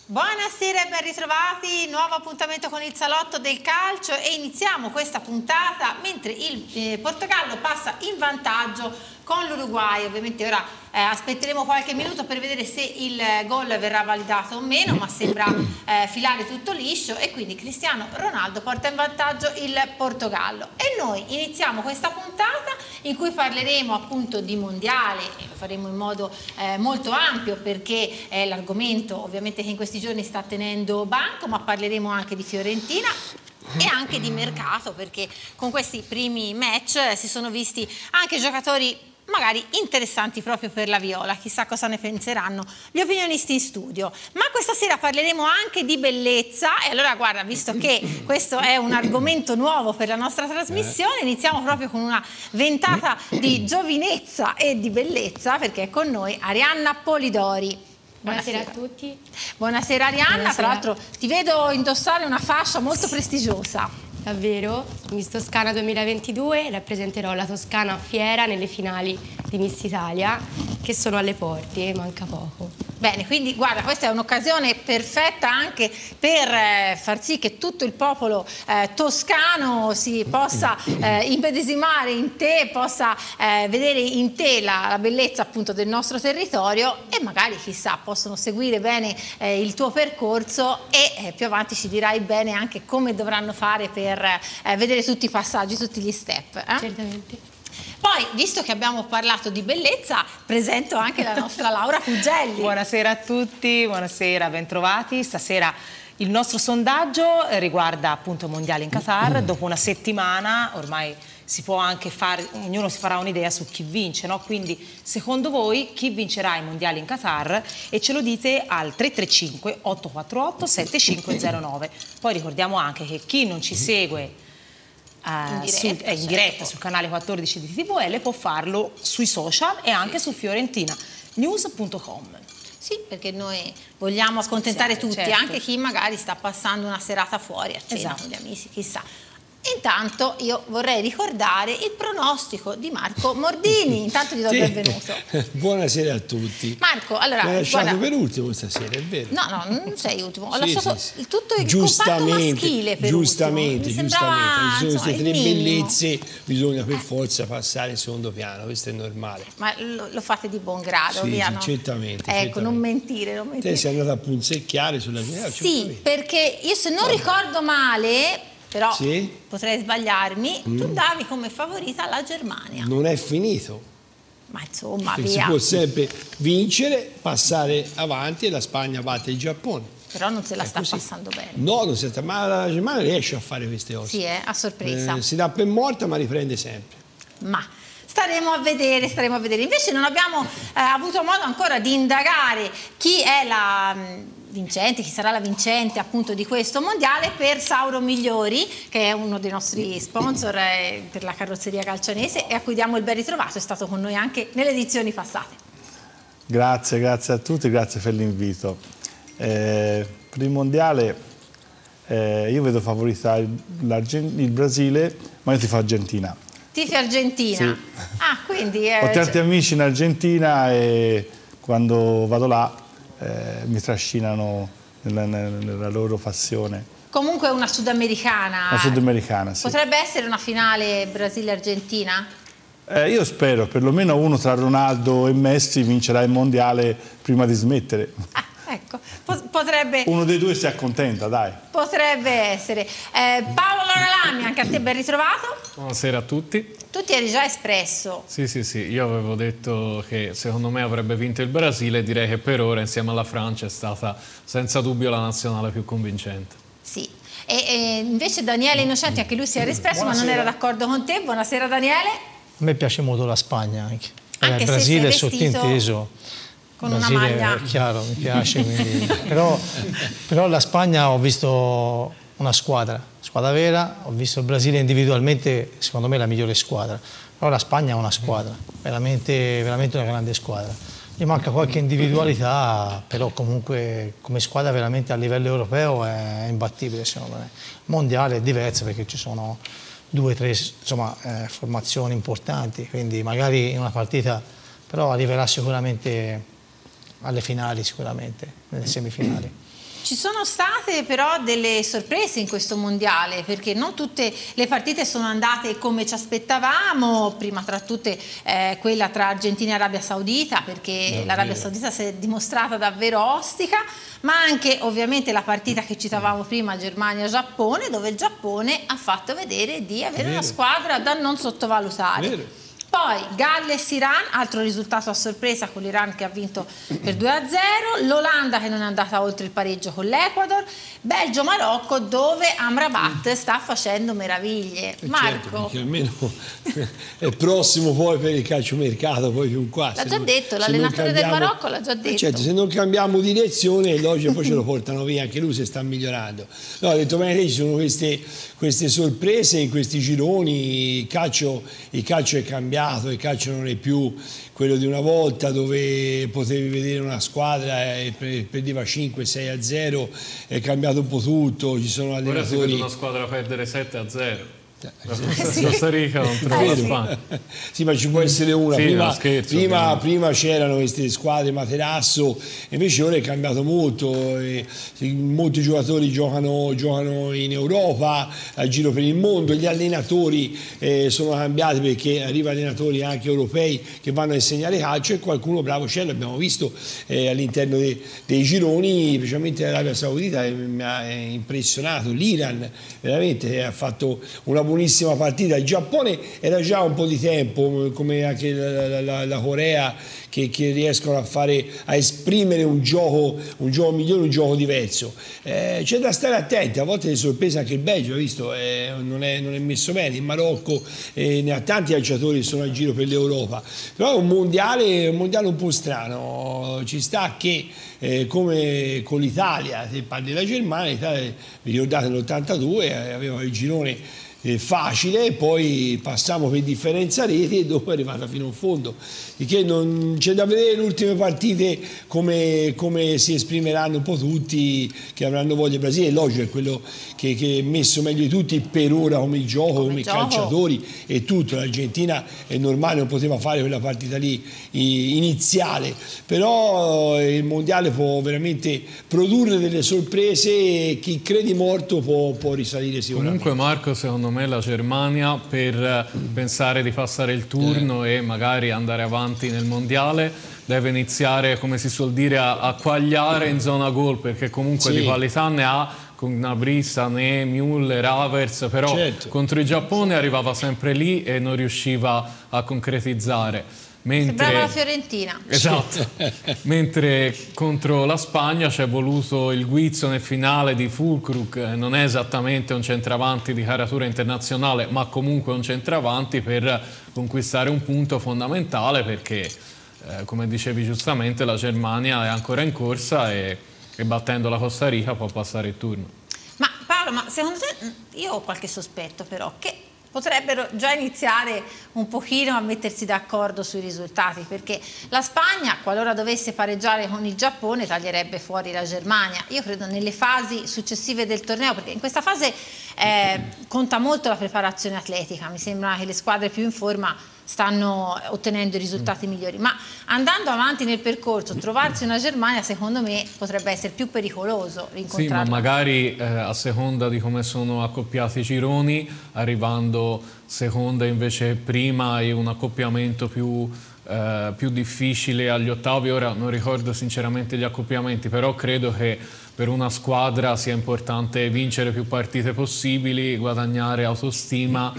Buonasera e ben ritrovati, nuovo appuntamento con il Salotto del Calcio e iniziamo questa puntata mentre il Portogallo passa in vantaggio con l'Uruguay. Ovviamente ora aspetteremo qualche minuto per vedere se il gol verrà validato o meno, ma sembra filare tutto liscio e quindi Cristiano Ronaldo porta in vantaggio il Portogallo. E noi iniziamo questa puntata in cui parleremo appunto di mondiale e lo faremo in modo molto ampio perché è l'argomento ovviamente che in questi giorni sta tenendo banco, ma parleremo anche di Fiorentina e anche di mercato, perché con questi primi match si sono visti anche giocatori magari interessanti proprio per la Viola. Chissà cosa ne penseranno gli opinionisti in studio. Ma questa sera parleremo anche di bellezza e allora guarda, visto che questo è un argomento nuovo per la nostra trasmissione, iniziamo proprio con una ventata di giovinezza e di bellezza, perché è con noi Arianna Polidori. Buonasera a tutti. Buonasera Arianna. Buonasera. Tra l'altro ti vedo indossare una fascia molto prestigiosa. Davvero, Miss Toscana 2022, rappresenterò la Toscana a Fiera nelle finali di Miss Italia che sono alle porte, manca poco. Bene, quindi guarda, questa è un'occasione perfetta anche per far sì che tutto il popolo toscano si possa immedesimare in te, possa vedere in te la bellezza appunto del nostro territorio e magari chissà possono seguire bene il tuo percorso e più avanti ci dirai bene anche come dovranno fare per vedere tutti i passaggi, tutti gli step. Certamente. Poi, visto che abbiamo parlato di bellezza, presento anche la nostra Laura Cugelli. Buonasera a tutti, buonasera, bentrovati. Stasera il nostro sondaggio riguarda appunto il Mondiale in Qatar. Dopo una settimana ormai si può anche fare, ognuno si farà un'idea su chi vince, no? Quindi secondo voi chi vincerà i Mondiali in Qatar? E ce lo dite al 335 848 7509. Poi ricordiamo anche che chi non ci segue in diretta sul canale 14 di TVL può farlo sui social e anche su fiorentinanews.com. Sì, perché noi vogliamo accontentare tutti, certo, anche chi magari sta passando una serata fuori a cena con gli amici, chissà. Intanto io vorrei ricordare il pronostico di Marco Mordini. Intanto gli do il benvenuto. Buonasera a tutti. Marco, allora, mi hai lasciato per ultimo stasera, è vero? No, non sei ultimo. Ho lasciato tutto il comparto maschile per giustamente, ultimo. Ci sono queste tre bellezze, bisogna per forza passare in secondo piano, questo è normale. Ma lo fate di buon grado, sì, via, sì, no? certamente. Ecco, non mentire. Te sei andata a punzecchiare sulla mia. Sì, perché io se non ricordo male, però sì? Potrei sbagliarmi, tu davi come favorita la Germania. Non è finito. Ma insomma, perché via. Si può sempre vincere, passare avanti e la Spagna batte il Giappone. Però non se la sta passando bene. No, non si sta, ma la Germania riesce a fare queste cose. Sì, a sorpresa. Si dà per morta ma riprende sempre. Ma staremo a vedere, staremo a vedere. Invece non abbiamo avuto modo ancora di indagare chi è la vincente, chi sarà la vincente appunto di questo mondiale per Sauro Migliori, che è uno dei nostri sponsor per la carrozzeria calcianese e a cui diamo il ben ritrovato, è stato con noi anche nelle edizioni passate. Grazie a tutti, grazie per l'invito. Per il mondiale io vedo favorita il Brasile, ma io tifo Argentina. Tifi Argentina? Sì. Ah, quindi ho tanti amici in Argentina e quando vado là mi trascinano nella loro passione. Comunque una sudamericana. Una sudamericana, sì. Potrebbe essere una finale Brasile-Argentina? Io spero, perlomeno uno tra Ronaldo e Messi vincerà il mondiale prima di smettere. Ecco, potrebbe... Uno dei due si accontenta, dai. Potrebbe essere. Paolo Loralami, anche a te ben ritrovato. Buonasera a tutti. Tu ti eri già espresso. Sì, io avevo detto che secondo me avrebbe vinto il Brasile, direi che per ora insieme alla Francia è stata senza dubbio la nazionale più convincente. Sì. E invece Daniele Innocenti, anche lui si era espresso, buonasera, ma non era d'accordo con te. Buonasera Daniele. A me piace molto la Spagna anche. Anche il Brasile è sottinteso. Con una maglia. È chiaro, mi piace, quindi... però la Spagna ho visto una squadra vera, ho visto il Brasile individualmente, secondo me la migliore squadra, però la Spagna è una squadra, veramente una grande squadra. Gli manca qualche individualità, però comunque come squadra veramente a livello europeo è imbattibile secondo me. Mondiale è diverso perché ci sono 2 o 3 formazioni importanti, quindi magari in una partita, però arriverà sicuramente alle finali, sicuramente, nelle semifinali. Ci sono state però delle sorprese in questo mondiale, perché non tutte le partite sono andate come ci aspettavamo, prima tra tutte quella tra Argentina e Arabia Saudita, perché l'Arabia Saudita si è dimostrata davvero ostica, ma anche ovviamente la partita che citavamo prima, Germania-Giappone, dove il Giappone ha fatto vedere di avere una squadra da non sottovalutare. Poi Galles-Iran, altro risultato a sorpresa con l'Iran che ha vinto per 2-0, l'Olanda che non è andata oltre il pareggio con l'Ecuador, Belgio-Marocco dove Amrabat sta facendo meraviglie. Marco? Certo, almeno è prossimo poi per il calciomercato, poi più qua. L'ha già detto, l'allenatore del Marocco l'ha già detto. Certo, se non cambiamo direzione, logico, poi ce lo portano via, anche lui si sta migliorando. No, ha detto bene, ci sono queste sorprese in questi gironi, il calcio è cambiato. Il calcio non è più quello di una volta dove potevi vedere una squadra e perdeva 5-6-0, è cambiato un po' tutto, ci sono allenatori... Ora si vede una squadra perdere 7-0. Costa Rica contro la Spagna. Sì, ma ci può essere una. Sì, prima c'erano queste squadre materasso, invece ora è cambiato molto. Molti giocatori giocano in Europa, a giro per il mondo. Gli allenatori sono cambiati perché arrivano allenatori anche europei che vanno a insegnare calcio e qualcuno bravo c'è, l'abbiamo visto all'interno dei gironi, specialmente l'Arabia Saudita mi ha impressionato. L'Iran veramente ha fatto una buonissima partita. Il Giappone era già un po' di tempo, come anche la Corea, che riescono a esprimere un gioco migliore, un gioco diverso. C'è da stare attenti, a volte le sorprese anche il Belgio, visto, non è messo bene. Il Marocco ne ha tanti calciatori che sono a giro per l'Europa, però è un mondiale un po' strano. Ci sta che come con l'Italia, se parli della Germania, l'Italia, vi ricordate nell'82 aveva il girone facile, poi passiamo per differenza reti e dopo è arrivata fino in fondo, perché non c'è da vedere le ultime partite come si esprimeranno un po' tutti che avranno voglia. Il Brasile è logico, è quello che è messo meglio di tutti per ora come gioco, come calciatori e tutto. L'Argentina è normale, non poteva fare quella partita lì iniziale, però il mondiale può veramente produrre delle sorprese e chi crede morto può risalire sicuramente. Comunque Marco, secondo me la Germania, per pensare di passare il turno e magari andare avanti nel mondiale, deve iniziare, come si suol dire, a quagliare in zona gol, perché comunque di qualità ne ha, con Gnabry, Sané, Müller, Havertz, però contro il Giappone arrivava sempre lì e non riusciva a concretizzare. Sembrava la Fiorentina. Esatto. Mentre contro la Spagna c'è voluto il guizzo nel finale di Füllkrug, non è esattamente un centravanti di caratura internazionale, ma comunque un centravanti per conquistare un punto fondamentale, perché come dicevi giustamente la Germania è ancora in corsa e battendo la Costa Rica può passare il turno. Ma Paolo, ma secondo te, io ho qualche sospetto però, che potrebbero già iniziare un pochino a mettersi d'accordo sui risultati, perché la Spagna, qualora dovesse pareggiare con il Giappone, taglierebbe fuori la Germania. Io credo nelle fasi successive del torneo, perché in questa fase conta molto la preparazione atletica, mi sembra che le squadre più in forma stanno ottenendo i risultati migliori, ma andando avanti nel percorso, trovarsi una Germania secondo me potrebbe essere più pericoloso rincontrarla. Sì, ma magari a seconda di come sono accoppiati i gironi, arrivando seconda invece prima e un accoppiamento più difficile agli ottavi. Ora non ricordo sinceramente gli accoppiamenti, però credo che per una squadra sia importante vincere più partite possibili, guadagnare autostima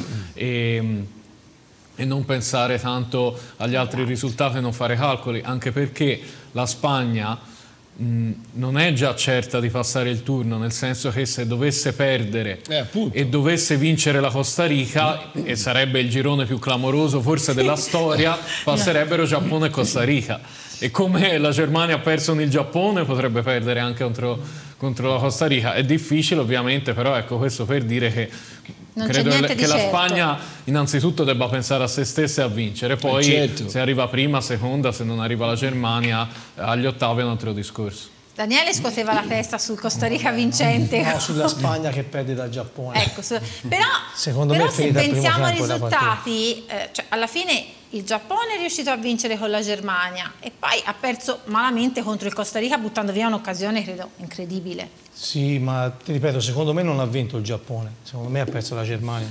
e non pensare tanto agli altri risultati e non fare calcoli, anche perché la Spagna non è già certa di passare il turno, nel senso che se dovesse perdere e dovesse vincere la Costa Rica, e sarebbe il girone più clamoroso forse della storia, passerebbero Giappone e Costa Rica. E come la Germania ha perso nel Giappone, potrebbe perdere anche contro la Costa Rica. È difficile ovviamente, però ecco, questo per dire che credo che la Spagna innanzitutto debba pensare a se stessa e a vincere, poi se arriva prima, seconda, se non arriva la Germania agli ottavi è un altro discorso. Daniele scuoteva la testa sul Costa Rica vincente. No, sulla Spagna che perde dal Giappone. Ecco, però se pensiamo ai risultati, cioè alla fine il Giappone è riuscito a vincere con la Germania e poi ha perso malamente contro il Costa Rica, buttando via un'occasione credo incredibile. Sì, ma ti ripeto, secondo me non ha vinto il Giappone, secondo me ha perso la Germania.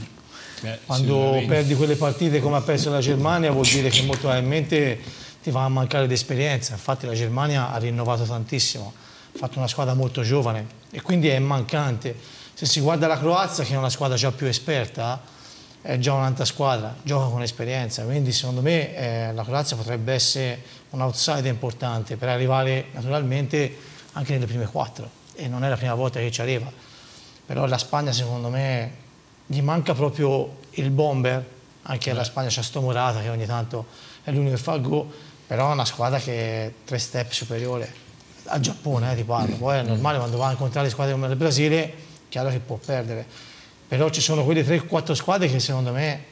Quando perdi quelle partite come ha perso la Germania vuol dire che molto probabilmente ti va a mancare di esperienza. Infatti la Germania ha rinnovato tantissimo, ha fatto una squadra molto giovane e quindi è mancante. Se si guarda la Croazia, che è una squadra già più esperta, è già un'altra squadra, gioca con esperienza, quindi secondo me la Croazia potrebbe essere un outsider importante per arrivare naturalmente anche nelle prime 4 e non è la prima volta che ci arriva. Però la Spagna secondo me gli manca proprio il bomber, anche la Spagna c'ha sto Morata che ogni tanto è l'unico che fa il gol, però è una squadra che è 3 step superiore al Giappone, ti parlo. Poi è normale quando va a incontrare squadre come il Brasile, chiaro che può perdere, però ci sono quelle 3-4 squadre che secondo me...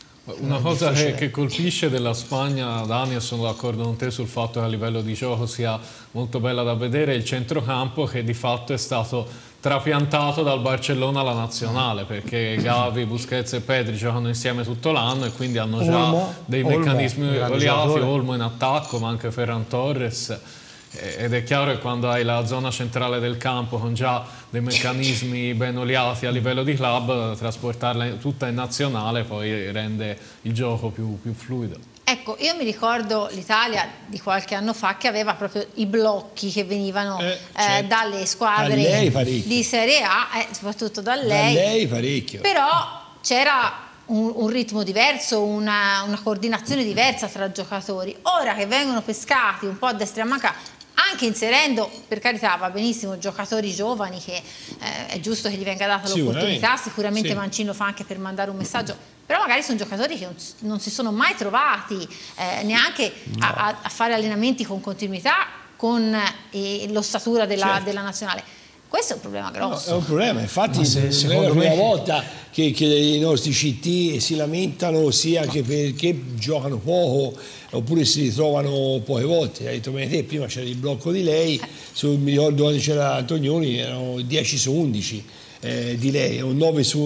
Una cosa che colpisce della Spagna, Dani, e sono d'accordo con te sul fatto che a livello di gioco sia molto bella da vedere, è il centrocampo che di fatto è stato trapiantato dal Barcellona alla nazionale, perché Gavi, Busquets e Pedri giocano insieme tutto l'anno e quindi hanno già dei meccanismi oliati, Olmo in attacco, ma anche Ferran Torres. Ed è chiaro che quando hai la zona centrale del campo con già dei meccanismi ben oliati a livello di club, trasportarla tutta in nazionale poi rende il gioco più fluido. Ecco, io mi ricordo l'Italia di qualche anno fa che aveva proprio i blocchi che venivano dalle squadre di Serie A, soprattutto da lei. Da lei parecchio. Però c'era un ritmo diverso, una coordinazione diversa tra giocatori. Ora che vengono pescati un po' a destra e a manca, anche inserendo, per carità, va benissimo, giocatori giovani che è giusto che gli venga data l'opportunità, sicuramente Mancini lo fa anche per mandare un messaggio, però magari sono giocatori che non si sono mai trovati neanche a fare allenamenti con continuità con l'ossatura della nazionale. Questo è un problema grosso. No, è un problema, infatti non è la prima volta che i nostri CT si lamentano sia che perché giocano poco oppure si ritrovano poche volte. Hai detto bene te, prima c'era il blocco di lei, mi ricordo quando c'era Antonioni erano 10 su 11 di lei, o 9 su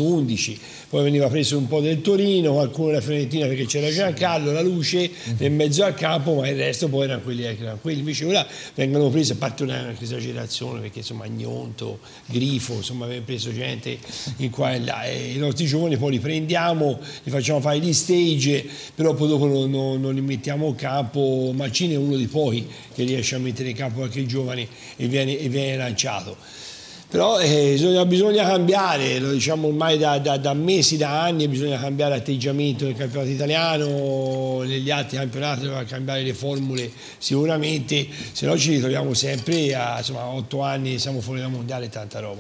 11, poi veniva preso un po' del Torino, qualcuno della Fiorentina perché c'era Giancarlo, la Luce nel mezzo al campo, ma il resto poi erano quelli invece ora vengono presi, a parte una esagerazione perché insomma Gnonto, Grifo, insomma abbiamo preso gente in qua e là e i nostri giovani poi li prendiamo, li facciamo fare gli stage, però poi dopo non li mettiamo in campo. Mancini è uno dei pochi che riesce a mettere in campo qualche giovane e viene lanciato. Però bisogna cambiare, lo diciamo ormai da mesi, da anni, bisogna cambiare atteggiamento nel campionato italiano, negli altri campionati bisogna cambiare le formule sicuramente, se no ci ritroviamo sempre a 8 anni, siamo fuori dal mondiale, tanta roba.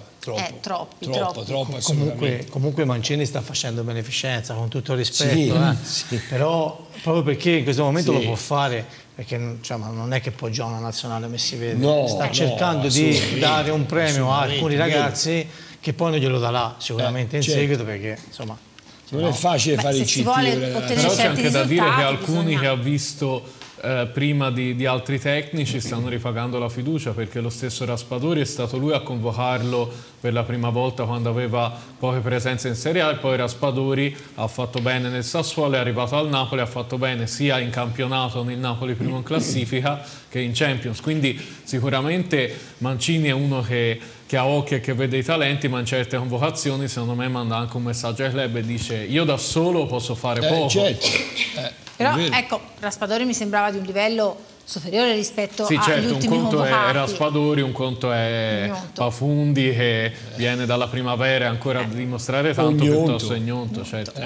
Troppo. Comunque Mancini sta facendo beneficenza, con tutto il rispetto, però proprio perché in questo momento lo può fare, perché non è che poi gioca una nazionale come si vede, sta cercando di dare un premio a alcuni ragazzi che poi non glielo darà sicuramente in seguito, perché insomma non è facile fare il CT. Però c'è anche da dire che alcuni che ha visto prima di altri tecnici stanno ripagando la fiducia, perché lo stesso Raspadori è stato lui a convocarlo per la prima volta quando aveva poche presenze in Serie A, e poi Raspadori ha fatto bene nel Sassuolo, è arrivato al Napoli, ha fatto bene sia in campionato nel Napoli primo in classifica che in Champions, quindi sicuramente Mancini è uno che ha occhio e che vede i talenti, ma in certe convocazioni secondo me manda anche un messaggio ai club e dice io da solo posso fare poco. Però ecco, Raspadori mi sembrava di un livello superiore rispetto agli ultimi un conto convocati. è Raspadori, un conto è Pafundi che viene dalla primavera e ancora a dimostrare tanto, piuttosto che Gnonto. Certo.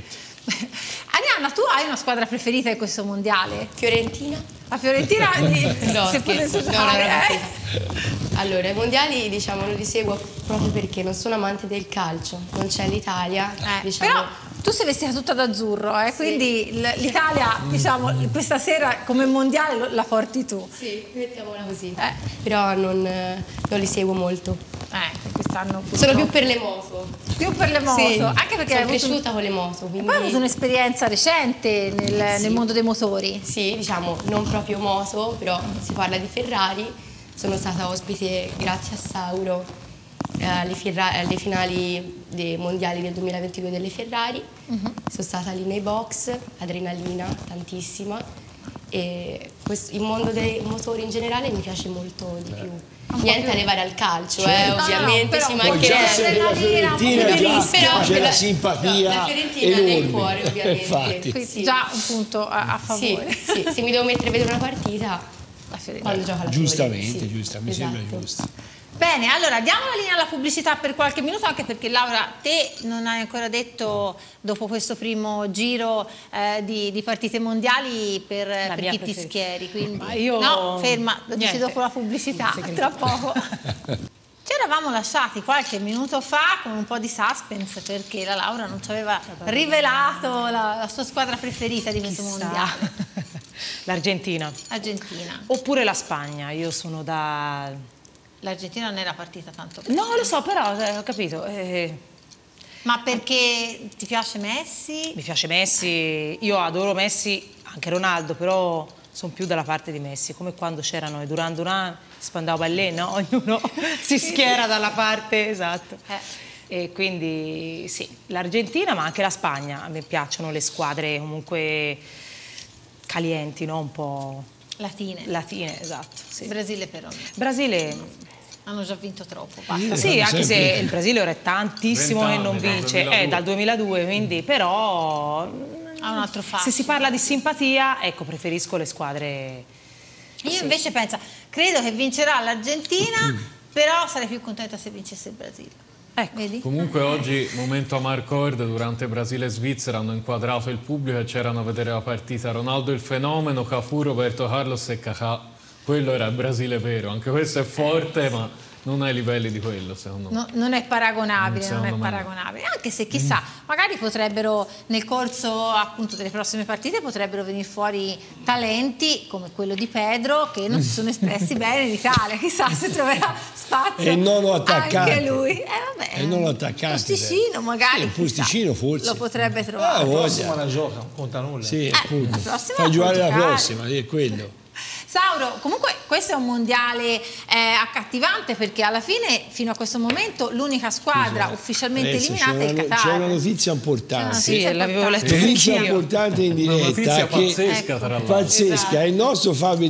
Arianna, tu hai una squadra preferita in questo mondiale? Fiorentina. La Fiorentina? No, se potessi Allora, i mondiali diciamo non li seguo proprio perché non sono amante del calcio, non c'è l'Italia. Diciamo... Però tu sei vestita tutta d'azzurro, quindi l'Italia diciamo questa sera come mondiale la porti tu. Sì, mettiamola così. Però non li seguo molto. Quest'anno sono più per le moto. Più per le moto, sì, anche perché sono cresciuta con le moto. Quindi... E poi hai avuto un'esperienza recente nel mondo dei motori. Sì, diciamo non proprio moto, però si parla di Ferrari. Sono stata ospite grazie a Sauro alle finali dei mondiali del 2022 delle Ferrari. Sono stata lì nei box, adrenalina tantissima, e il mondo dei motori in generale mi piace molto di più. Niente a levare al calcio, ovviamente, ci mancherebbe. La Fiorentina c'è la simpatia la Fiorentina nel cuore, enorme. ovviamente. Infatti. Quindi Sì. già un punto a favore. Sì, se mi devo mettere a vedere una partita, La Fiorentina. quando gioca la Giustamente, Fiorentina, mi sembra esatto. giusto. Bene, allora diamo la linea alla pubblicità per qualche minuto, anche perché Laura, te non hai ancora detto, dopo questo primo giro di partite mondiali, per chi ti schieri, quindi no, ferma, lo dici dopo la pubblicità, tra poco. Ci eravamo lasciati qualche minuto fa con un po' di suspense, perché la Laura non ci aveva rivelato la sua squadra preferita di questo mondiale. L'Argentina. Argentina. Oppure la Spagna, io sono da... L'Argentina non era partita tanto. No, lo so, però ho capito. Ma perché ti piace Messi? Mi piace Messi, io adoro Messi, anche Ronaldo, però sono più dalla parte di Messi, come quando c'erano i Duran, Spandau Ballet, no? Ognuno si schiera dalla parte, esatto. E quindi sì, l'Argentina, ma anche la Spagna. A me piacciono le squadre comunque calienti, no? Un po'... Latine, esatto. Sì. Brasile però. Hanno hanno già vinto troppo. Basta. Sì, anche se il Brasile ora è tantissimo che non vince, dal 2002, quindi però ha un altro fatto. Se si parla di simpatia, ecco, preferisco le squadre. Io invece credo che vincerà l'Argentina, però sarei più contenta se vincesse il Brasile. Ecco. Vedi? Comunque oggi, momento Amarcord, durante Brasile e Svizzera hanno inquadrato il pubblico e c'erano a vedere la partita Ronaldo il fenomeno, Cafu, Roberto Carlos e Kaká. Quello era il Brasile vero, anche questo è forte, ma non ai livelli di quello, secondo me. Non è paragonabile, Secondo me. Anche se chissà, magari potrebbero nel corso appunto delle prossime partite potrebbero venire fuori talenti come quello di Pedro che non si sono espressi bene in Italia, chissà se troverà spazio e non lo attaccante. Anche lui. Vabbè. E non lo attaccante. Posticino magari. Sì, un posticino forse. Lo potrebbe trovare. La prossima la gioca, non conta nulla. Sì, appunto. Fa giocare la prossima, è quello. Sauro, comunque questo è un mondiale accattivante, perché alla fine fino a questo momento l'unica squadra ufficialmente eliminata è il Qatar. C'è una notizia importante. Sì, l'avevo letto. Notizia importante in diretta. Una notizia che pazzesca, tra l'altro. Pazzesca. Esatto. Il nostro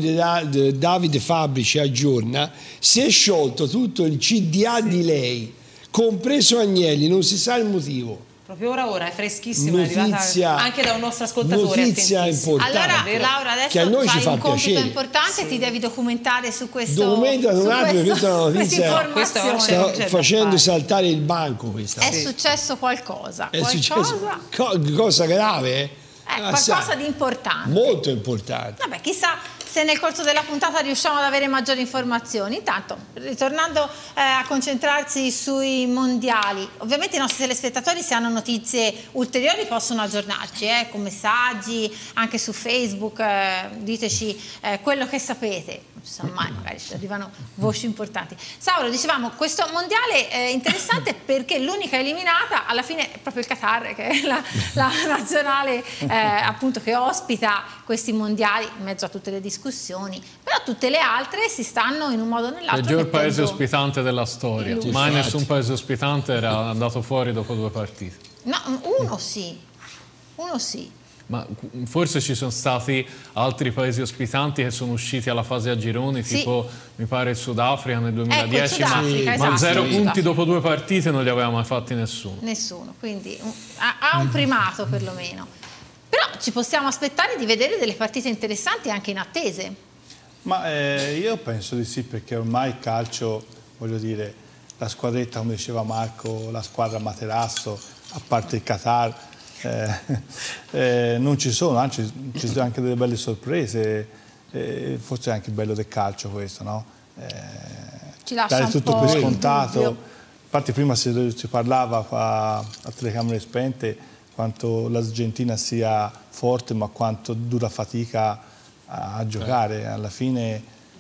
Davide Fabrici aggiorna, si è sciolto tutto il CDA di lei, compreso Agnelli, non si sa il motivo. Proprio ora è freschissimo, è Notizia, arrivata anche da un nostro ascoltatore. notizia importante. Allora Laura, adesso che a noi ci fai fa un compito piacere. importante, ti devi documentare su questo. Documentati un attimo, questa è una notizia. Informazione. Sta C'è da facendo fare. saltare il banco questa. È successo qualcosa. È successo cosa grave? Qualcosa di importante. Molto importante. Vabbè, chissà se nel corso della puntata riusciamo ad avere maggiori informazioni. Intanto, ritornando a concentrarsi sui mondiali, ovviamente i nostri telespettatori, se hanno notizie ulteriori, possono aggiornarci con messaggi, anche su Facebook, diteci quello che sapete. Non si sa mai, magari ci arrivano voci importanti. Sauro, dicevamo, questo mondiale è interessante perché l'unica eliminata alla fine è proprio il Qatar, che è la nazionale appunto che ospita questi mondiali in mezzo a tutte le discussioni, però tutte le altre si stanno in un modo o nell'altro. Peggior paese ospitante della storia, mai nessun paese ospitante era andato fuori dopo 2 partite. No, uno sì. Ma forse ci sono stati altri paesi ospitanti che sono usciti alla fase a gironi, tipo mi pare il Sudafrica nel 2010, ma 0 punti dopo 2 partite non li aveva mai fatti nessuno. Quindi ha un primato perlomeno. Però ci possiamo aspettare di vedere delle partite interessanti anche in attese. Ma io penso di sì, perché ormai il calcio, voglio dire, la squadretta, come diceva Marco, la squadra Materasso, a parte il Qatar, non ci sono, anzi ci sono anche delle belle sorprese, forse è anche il bello del calcio questo, no? Ci lascia dare un tutto po' per il scontato. dubbio. A parte prima si parlava qua a telecamere spente quanto l'Argentina sia forte, ma quanto dura fatica a giocare. Alla fine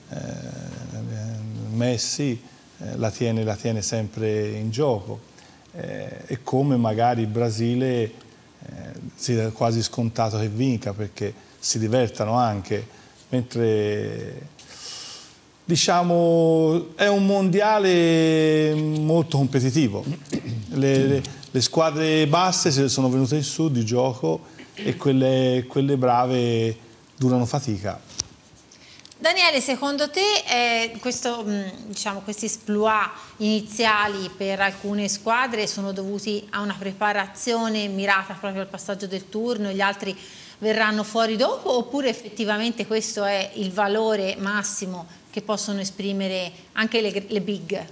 Messi la tiene sempre in gioco, e come magari il Brasile si è quasi scontato che vinca, perché si divertano anche, mentre Diciamo, è un mondiale molto competitivo. Le squadre basse sono venute in su di gioco e quelle brave durano fatica. Daniele, secondo te diciamo, questi exploit iniziali per alcune squadre sono dovuti a una preparazione mirata proprio al passaggio del turno e gli altri verranno fuori dopo, oppure effettivamente questo è il valore massimo che possono esprimere anche le big?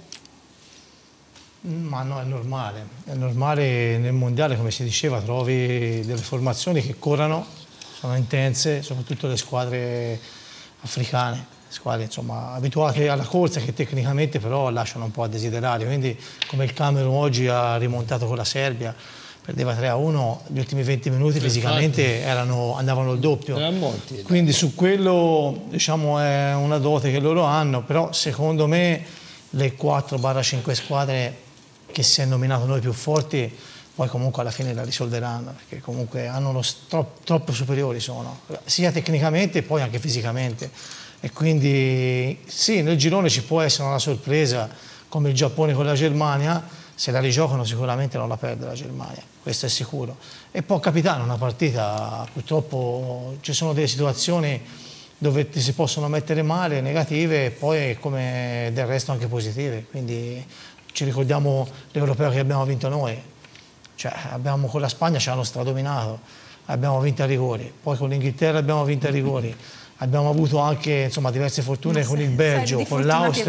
Ma no, è normale nel mondiale, come si diceva, trovi delle formazioni che corrono, sono intense, soprattutto le squadre africane, squadre insomma abituate alla corsa che tecnicamente però lasciano un po' a desiderare, quindi come il Camerun oggi ha rimontato con la Serbia, perdeva 3-1, gli ultimi 20 minuti fisicamente andavano il doppio, quindi su quello diciamo è una dote che loro hanno, però secondo me le 4-5 squadre che si è nominato noi più forti poi comunque alla fine la risolveranno, perché comunque hanno troppo superiori sono, sia tecnicamente e poi anche fisicamente. E quindi sì, nel girone ci può essere una sorpresa come il Giappone con la Germania, se la rigiocano sicuramente non la perde la Germania, questo è sicuro. E può capitare una partita, purtroppo ci sono delle situazioni dove ti si possono mettere male, negative, e poi come del resto anche positive. Quindi ci ricordiamo l'Europeo che abbiamo vinto noi. Cioè, con la Spagna ci hanno stradominato, abbiamo vinto a rigori, poi con l'Inghilterra abbiamo vinto a rigori, abbiamo avuto anche insomma, diverse fortune con il Belgio, con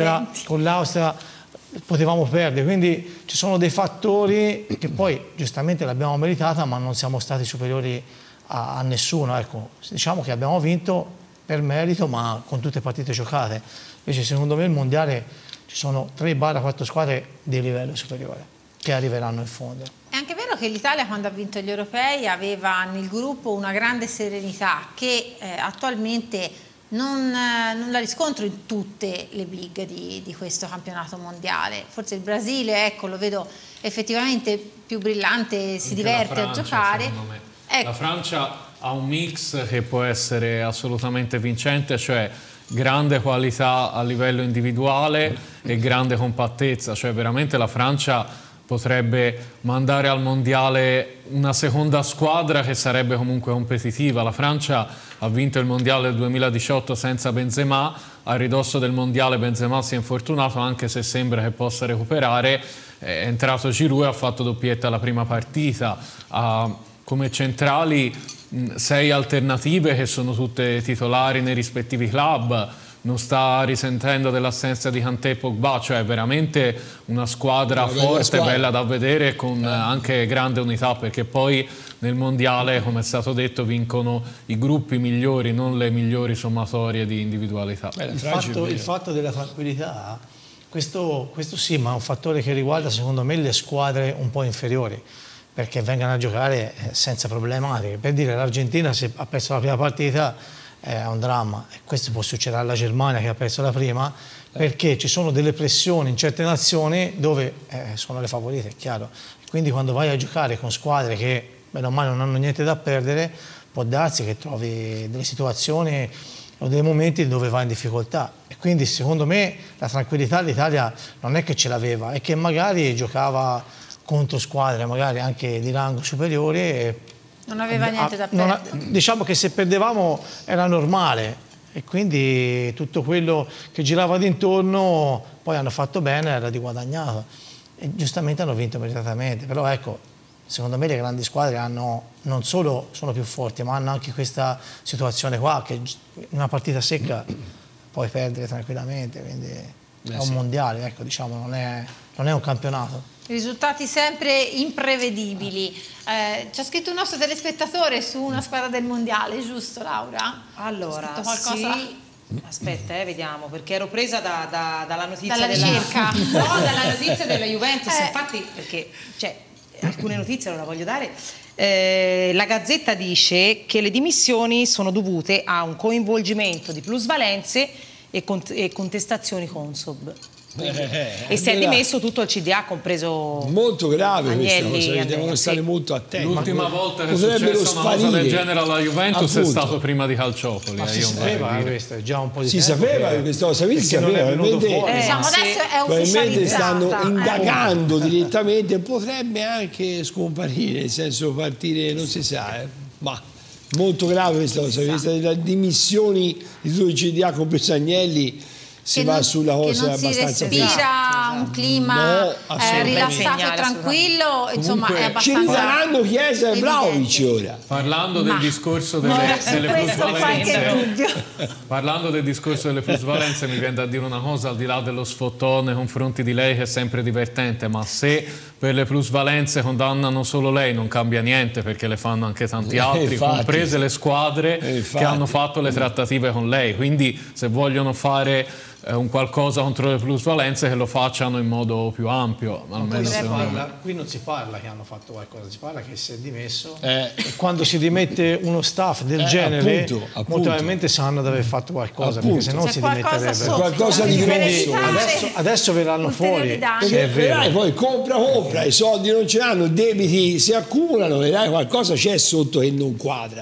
l'Austria potevamo perdere, quindi ci sono dei fattori che poi giustamente l'abbiamo meritata ma non siamo stati superiori a nessuno, ecco. Diciamo che abbiamo vinto per merito ma con tutte partite giocate, invece secondo me il mondiale ci sono 3-4 squadre di livello superiore che arriveranno in fondo. È anche vero che l'Italia quando ha vinto gli europei aveva nel gruppo una grande serenità che attualmente non la riscontro in tutte le big di questo campionato mondiale. Forse il Brasile, ecco, lo vedo effettivamente più brillante, si diverte a giocare. Ecco. La Francia ha un mix che può essere assolutamente vincente, cioè grande qualità a livello individuale e grande compattezza, cioè veramente la Francia potrebbe mandare al mondiale una seconda squadra che sarebbe comunque competitiva. La Francia ha vinto il mondiale del 2018 senza Benzema, a ridosso del mondiale Benzema si è infortunato, anche se sembra che possa recuperare, è entrato Giroud e ha fatto doppietta la prima partita. Come centrali 6 alternative che sono tutte titolari nei rispettivi club, non sta risentendo dell'assenza di Kanté e Pogba, cioè veramente una squadra forte, bella da vedere, con anche grande unità, perché poi nel mondiale, come è stato detto, vincono i gruppi migliori, non le migliori sommatorie di individualità. Il fatto della tranquillità, questo sì, ma è un fattore che riguarda secondo me le squadre un po' inferiori, perché vengono a giocare senza problematiche. Per dire, l'Argentina se ha perso la prima partita è un dramma, e questo può succedere alla Germania che ha perso la prima, perché ci sono delle pressioni in certe nazioni dove sono le favorite, è chiaro. Quindi quando vai a giocare con squadre che bene o male non hanno niente da perdere, può darsi che trovi delle situazioni o dei momenti dove vai in difficoltà. E quindi secondo me la tranquillità l'Italia non è che ce l'aveva, è che magari giocava contro squadre magari anche di rango superiore e non aveva niente da perdere. Diciamo che se perdevamo era normale e quindi tutto quello che girava d'intorno poi hanno fatto bene, era di guadagnato e giustamente hanno vinto meritatamente. Però ecco, secondo me le grandi squadre hanno, non solo sono più forti, ma hanno anche questa situazione qua che in una partita secca puoi perdere tranquillamente, quindi è un mondiale, ecco, diciamo, non è un campionato. Risultati sempre imprevedibili. Ci ha scritto un nostro telespettatore su una squadra del mondiale, giusto Laura? Allora, qualcosa? sì. Aspetta, vediamo, perché ero presa dalla notizia dalla ricerca. No, dalla notizia della Juventus, infatti, perché alcune notizie non la voglio dare. La Gazzetta dice che le dimissioni sono dovute a un coinvolgimento di plusvalenze e contestazioni Consob. E si è dimesso tutto il CDA, compreso molto grave Agnelli, questa cosa, devono stare sì. molto attenti. L'ultima volta che è successa una cosa del genere alla Juventus è stato prima di Calciopoli. Ma si sapeva questo, è già un po' di si tempo. sapeva che questa cosa, si sapeva, Diciamo adesso è probabilmente stanno ufficializzata. indagando direttamente, potrebbe anche scomparire, nel senso partire, non si sa, ma molto grave questa cosa, le dimissioni di tutti i CDA compreso Agnelli. Si va sulla cosa abbastanza si respira un clima rilassato e tranquillo, insomma è abbastanza. Ci ridaranno Chiesa e Vlahovic ora. Parlando del discorso delle plusvalenze, parlando del discorso delle plusvalenze, mi viene da dire una cosa, al di là dello sfottone nei confronti di lei che è sempre divertente, ma se per le plusvalenze condannano solo lei non cambia niente, perché le fanno anche tanti altri, infatti, comprese le squadre che hanno fatto le trattative con lei. Quindi se vogliono fare un qualcosa contro le plusvalenze, che lo facciano in modo più ampio. Almeno qui non si parla che hanno fatto qualcosa, si parla che si è dimesso e quando si dimette uno staff del genere appunto. molto probabilmente sanno di aver fatto qualcosa, perché se no si dimetterebbero. Qualcosa di grosso. Adesso verranno fuori, se è vero. Vedrai, poi compra, i soldi non ce l'hanno, debiti si accumulano, vedrai qualcosa c'è sotto che non quadra.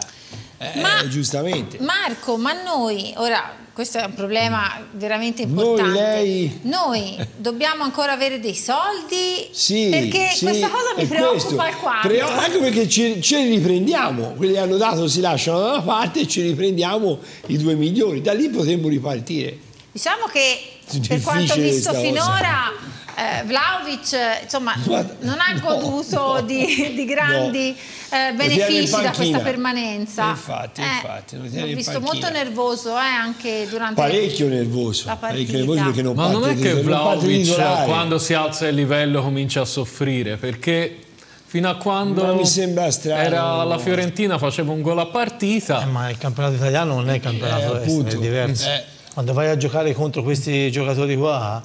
Giustamente. Marco, ma noi ora, questo è un problema veramente importante. Noi dobbiamo ancora avere dei soldi? Sì, perché questa cosa mi preoccupa alquanto. Anche perché ce li riprendiamo, quelli che hanno dato si lasciano da una parte e ci riprendiamo i 2 milioni, da lì potremmo ripartire. Diciamo che per quanto visto finora Vlahovic insomma non ha goduto di grandi benefici da questa permanenza. Infatti l'ho visto molto nervoso anche durante parecchio nervoso perché non ma non è che Vlahovic quando si alza il livello comincia a soffrire, perché fino a quando mi sembra strano, era alla Fiorentina faceva un gol a partita, ma il campionato italiano non è il campionato estero, è diverso. Quando vai a giocare contro questi giocatori qua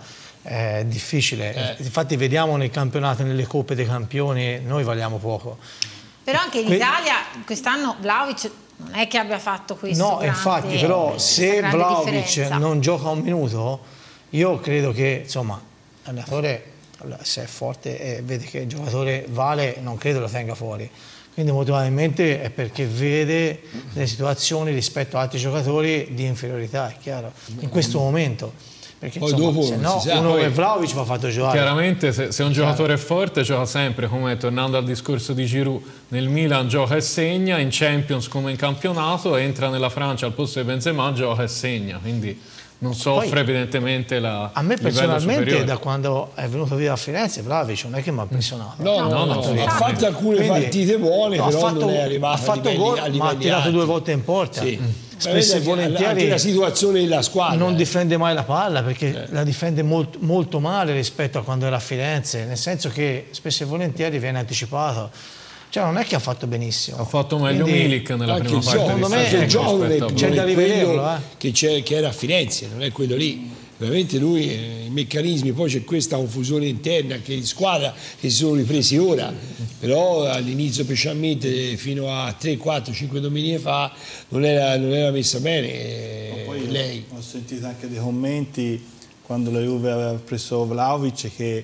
è difficile, infatti vediamo nel campionato, nelle coppe dei campioni, noi valiamo poco. Però anche in Italia quest'anno Vlahovic non è che abbia fatto questo. No, infatti, però se Vlahovic non gioca un minuto, io credo che insomma l'allenatore, se è forte e vede che il giocatore vale, non credo lo tenga fuori. Quindi molto probabilmente è perché vede delle situazioni rispetto a altri giocatori di inferiorità, è chiaro, in questo momento. Perché poi insomma, dopo se no uno come Vlahovic va fatto giocare. Chiaramente se un giocatore è forte gioca sempre, come tornando al discorso di Giroud, nel Milan gioca e segna, in Champions come in campionato, entra nella Francia al posto di Benzema, gioca e segna, quindi non soffre evidentemente la a me personalmente superiore. Da quando è venuto via a Firenze Vlahovic non è che mi ha impressionato. Ha fatto alcune partite buone, però non è arrivato, ha fatto gol, ma ha tirato 2 volte in porta. Spesso e volentieri anche la situazione della squadra non difende mai la palla, perché la difende molto male rispetto a quando era a Firenze, nel senso che spesso e volentieri viene anticipato. Cioè non è che ha fatto benissimo. Ha fatto meglio Milik nella prima parte. Secondo me il gioco c'è da rivederlo, che era a Firenze, non è quello lì. Veramente lui, i meccanismi, poi c'è questa confusione interna anche in squadra che si sono ripresi ora, però all'inizio specialmente fino a 3, 4, 5 domeniche fa non era messa bene poi lei. Ho sentito anche dei commenti quando la Juve aveva preso Vlahovic che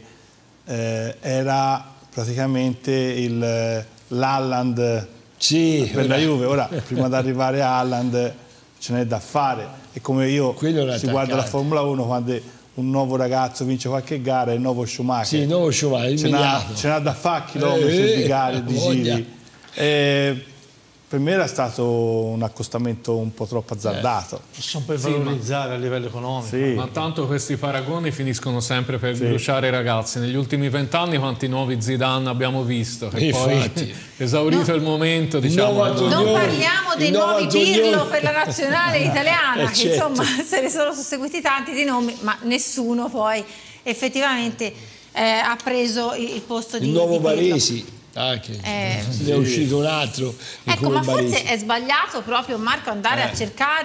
era praticamente l'Haaland per la Juve. Ora prima di arrivare a Haaland ce n'è da fare, e come si guarda la Formula 1 quando un nuovo ragazzo vince qualche gara, il nuovo Schumacher, il nuovo Schumacher ce n'ha da fare chilometri di gare, di giri. Per me era stato un accostamento un po' troppo azzardato. Sono per valorizzare a livello economico. Ma tanto questi paragoni finiscono sempre per bruciare i ragazzi. Negli ultimi 20 anni quanti nuovi Zidane abbiamo visto? Che poi, esaurito il momento, diciamo... Non parliamo dei nuovi Pirlo per la nazionale italiana, che insomma se ne sono susseguiti tanti di nomi, ma nessuno poi effettivamente ha preso il posto di nuovo Pirlo. Baresi. Anche ne è uscito un altro. Ecco, ma forse è sbagliato proprio, Marco, andare a cercare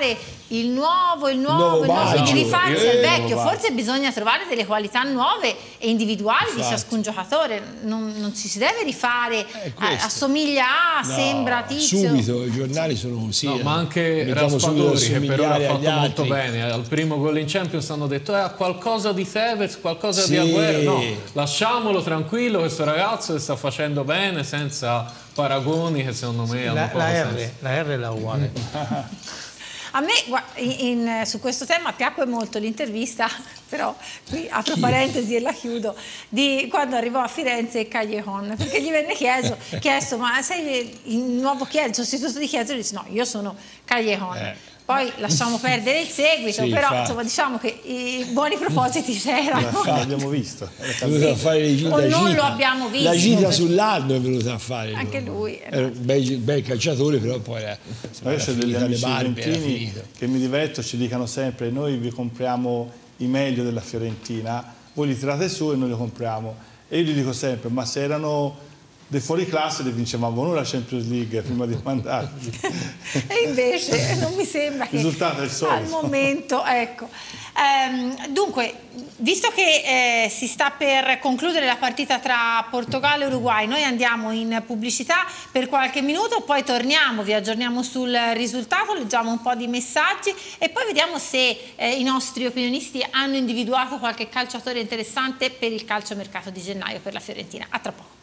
il nuovo, bacio. quindi rifarsi al vecchio. bacio. Forse bisogna trovare delle qualità nuove e individuali di ciascun giocatore, non ci si deve rifare, assomiglia a, sembra tizio. Subito, i giornali sono così. No, ma anche Mettiamo subito ad Raspadori, che per ora ha assomigliare agli fatto molto altri. bene. Al primo gol in Champions hanno detto ha qualcosa di Tevez, qualcosa Sì. di Agüero. No, lasciamolo tranquillo questo ragazzo che sta facendo bene, senza paragoni che secondo me hanno poco senso. La R è la uguale. A me su questo tema piacque molto l'intervista, però qui apro parentesi e la chiudo, di quando arrivò a Firenze Callejon, perché gli venne chiesto ma sei il nuovo Chiesa, il sostituto di Chiesa? E lui disse no, io sono Callejon. Poi lasciamo perdere il seguito, Sì, però insomma diciamo che i buoni propositi c'erano. L'abbiamo visto. È venuto a fare O la non gita. lo abbiamo visto. La gita sull'Arno è venuta a fare. Anche lui. Era un bel calciatore, però poi era Adesso degli finita le amici barbe, era fiorentini finito. che mi diverto, ci dicano sempre noi vi compriamo i meglio della Fiorentina, voi li tirate su e noi li compriamo. E io gli dico sempre, ma se erano dei fuori classe li vincevamo noi la Champions League prima di mandarli. E invece non mi sembra che Il risultato è il solito. al momento, ecco. Dunque, visto che si sta per concludere la partita tra Portogallo e Uruguay, noi andiamo in pubblicità per qualche minuto, poi torniamo, vi aggiorniamo sul risultato, leggiamo un po' di messaggi e poi vediamo se i nostri opinionisti hanno individuato qualche calciatore interessante per il calciomercato di gennaio per la Fiorentina. A tra poco.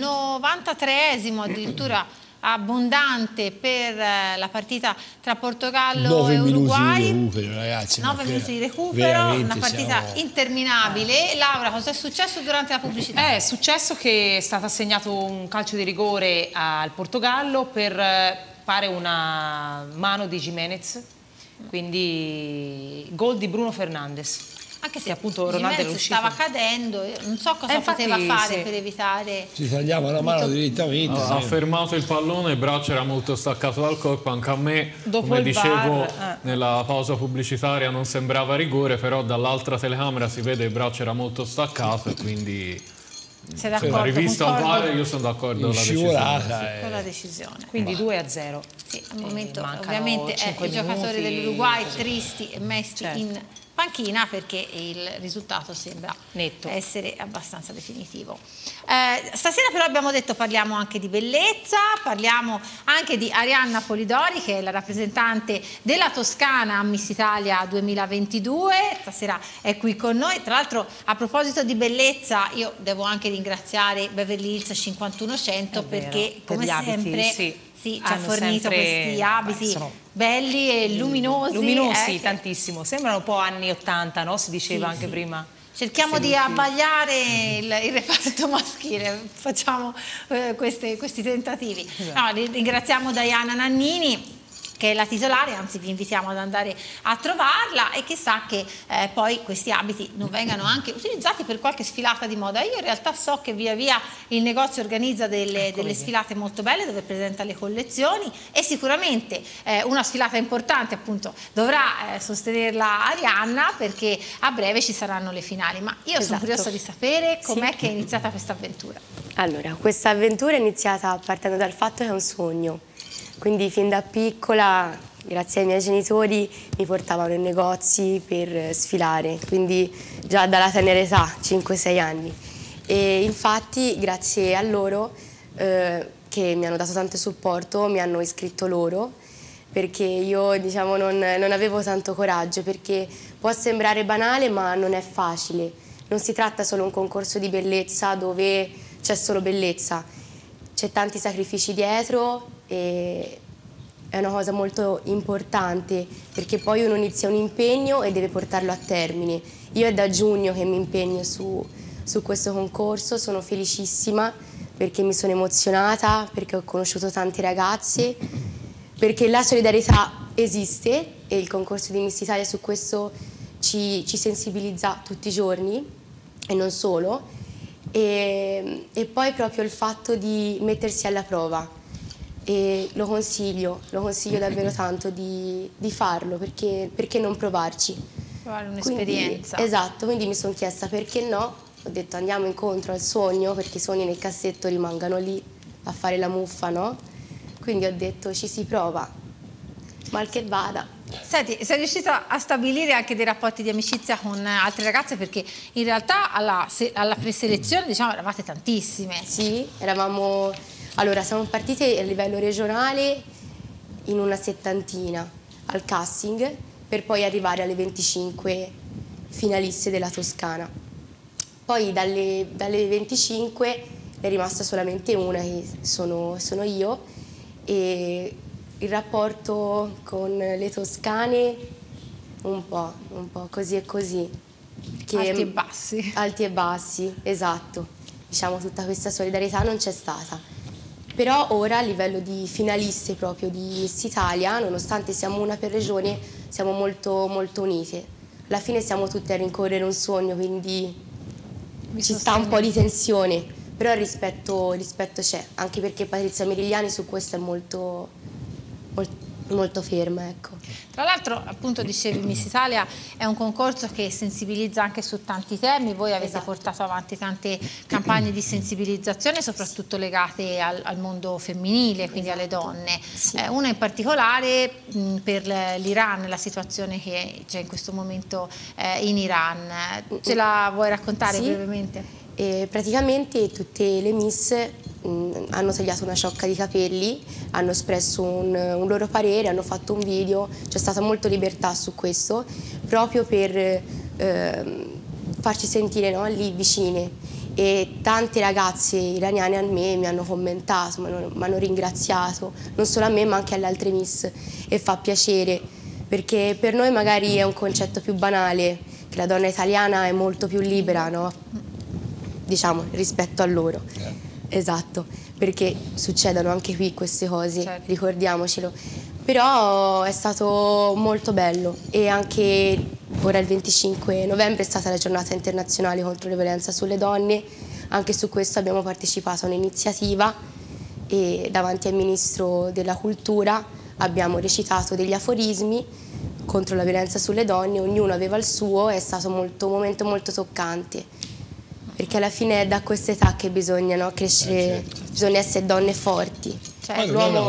93esimo addirittura abbondante per la partita tra Portogallo e Uruguay. 9 minuti di recupero, ragazzi. 9 minuti di recupero, una partita interminabile. Laura, cosa è successo durante la pubblicità? È successo che è stato assegnato un calcio di rigore al Portogallo per fare una mano di Jimenez, quindi gol di Bruno Fernandes. Anche se appunto Ronaldo era uscito. stava cadendo, non so cosa infatti, poteva fare sì, per evitare. Si tagliava la mano direttamente. Ha fermato il pallone, il braccio era molto staccato dal corpo, anche a me, Dopo come il dicevo VAR, nella pausa pubblicitaria non sembrava rigore, però dall'altra telecamera si vede il braccio era molto staccato e quindi Sei d'accordo? la rivista al Concordo VAR io sono d'accordo con la Scivolata. con la decisione. Quindi 2-0. Sì, al momento mancano ovviamente 5 i giocatori minuti, dell'Uruguay così. tristi e messi Certo. in panchina perché il risultato sembra Netto. essere abbastanza definitivo. Stasera però abbiamo detto parliamo anche di bellezza, parliamo anche di Arianna Polidori che è la rappresentante della Toscana a Miss Italia 2022, stasera è qui con noi. Tra l'altro a proposito di bellezza io devo anche ringraziare Beverly Hills 5100 perché per come gli abiti, sempre sì. ci ha Hanno fornito sempre- questi abiti sono belli e luminosi. Luminosi, che tantissimo. Sembrano un po' anni 80, no? Si diceva anche prima. cerchiamo di abbagliare il reparto maschile, facciamo questi tentativi. No, ringraziamo Diana Nannini che è la titolare, anzi vi invitiamo ad andare a trovarla e chissà che poi questi abiti non vengano anche utilizzati per qualche sfilata di moda. Io in realtà so che via via il negozio organizza delle sfilate molto belle dove presenta le collezioni e sicuramente una sfilata importante appunto dovrà sostenerla Arianna perché a breve ci saranno le finali, ma io sono curiosa di sapere com'è che è iniziata questa avventura. Allora, questa avventura è iniziata partendo dal fatto che è un sogno. Quindi fin da piccola, grazie ai miei genitori, mi portavano in negozi per sfilare, quindi già dalla tenera età, 5-6 anni. E infatti grazie a loro, che mi hanno dato tanto supporto, mi hanno iscritto loro, perché io diciamo non avevo tanto coraggio, perché può sembrare banale ma non è facile. Non si tratta solo di un concorso di bellezza dove c'è solo bellezza, c'è tanti sacrifici dietro e è una cosa molto importante perché poi uno inizia un impegno e deve portarlo a termine. Io è da giugno che mi impegno su questo concorso, sono felicissima perché mi sono emozionata, perché ho conosciuto tante ragazze, perché la solidarietà esiste e il concorso di Miss Italia su questo ci sensibilizza tutti i giorni e non solo. E poi proprio il fatto di mettersi alla prova. E lo consiglio davvero tanto di farlo, perché non provarci? Provare un'esperienza. Esatto, quindi mi sono chiesta perché no, ho detto andiamo incontro al sogno, perché i sogni nel cassetto rimangano lì a fare la muffa, no? Quindi ho detto ci si prova. Mal che vada. Senti, sei riuscita a stabilire anche dei rapporti di amicizia con altre ragazze, perché in realtà alla preselezione, diciamo, eravate tantissime. Sì, allora siamo partite a livello regionale in una 70ina al casting, per poi arrivare alle 25 finaliste della Toscana. Poi dalle 25 è rimasta solamente una, che sono io, e il rapporto con le toscane un po' così e così. Alti e bassi. Alti e bassi, esatto. Diciamo, tutta questa solidarietà non c'è stata. Però ora a livello di finaliste proprio di Miss Italia, nonostante siamo una per regione, siamo molto, molto unite. Alla fine siamo tutte a rincorrere un sogno, quindi ci sta un po' di tensione, però il rispetto c'è, anche perché Patrizia Merigliani su questo è molto ferma, ecco. Tra l'altro, appunto, dicevi, Miss Italia è un concorso che sensibilizza anche su tanti temi. Voi avete portato avanti tante campagne di sensibilizzazione, soprattutto legate al mondo femminile, quindi alle donne. Sì. Una in particolare per l'Iran, la situazione che c'è in questo momento in Iran. Ce la vuoi raccontare brevemente? Praticamente tutte le Miss hanno tagliato una ciocca di capelli, hanno espresso un loro parere, hanno fatto un video, c'è stata molta libertà su questo, proprio per farci sentire, no, lì vicine. E tante ragazze iraniane a me mi hanno commentato, mi hanno ringraziato, non solo a me ma anche alle altre Miss, e fa piacere, perché per noi magari è un concetto più banale, che la donna italiana è molto più libera, no? Diciamo, rispetto a loro. Esatto, perché succedono anche qui queste cose, certo, ricordiamocelo. Però è stato molto bello, e anche ora il 25 novembre è stata la giornata internazionale contro la violenza sulle donne. Anche su questo abbiamo partecipato a un'iniziativa e davanti al Ministro della Cultura abbiamo recitato degli aforismi contro la violenza sulle donne, ognuno aveva il suo, è stato un momento molto toccante. Perché alla fine è da questa età che bisogna, no, crescere, certo, bisogna essere donne forti. Cioè, non è una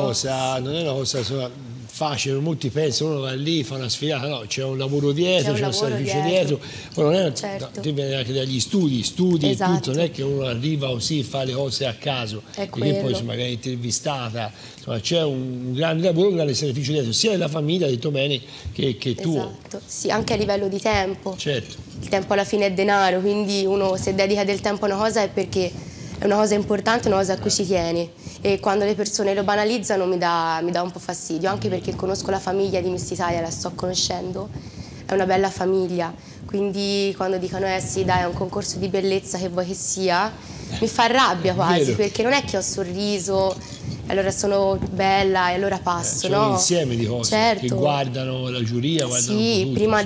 cosa facile, molti pensano, uno va lì, fa una sfilata, no, c'è un lavoro dietro, c'è un sacrificio dietro. Non è, certo, dipende anche dagli studi, esatto, tutto, non è che uno arriva così, fa le cose a caso, perché poi magari è intervistata, insomma c'è un grande lavoro, un grande sacrificio dietro, sia della famiglia, hai detto bene, che tuo. Esatto, sì, anche a livello di tempo. Certo. Il tempo alla fine è denaro, quindi uno, se dedica del tempo a una cosa, è perché è una cosa importante, una cosa a cui ci tiene, e quando le persone lo banalizzano mi dà un po' fastidio, anche perché conosco la famiglia di Miss Italia, la sto conoscendo, è una bella famiglia, quindi quando dicono sì dai, è un concorso di bellezza che vuoi che sia, mi fa rabbia quasi, perché non è che ho sorriso, allora sono bella e allora passo, no? Un insieme di cose, certo, che guardano la giuria, guardano sì, tutto, prima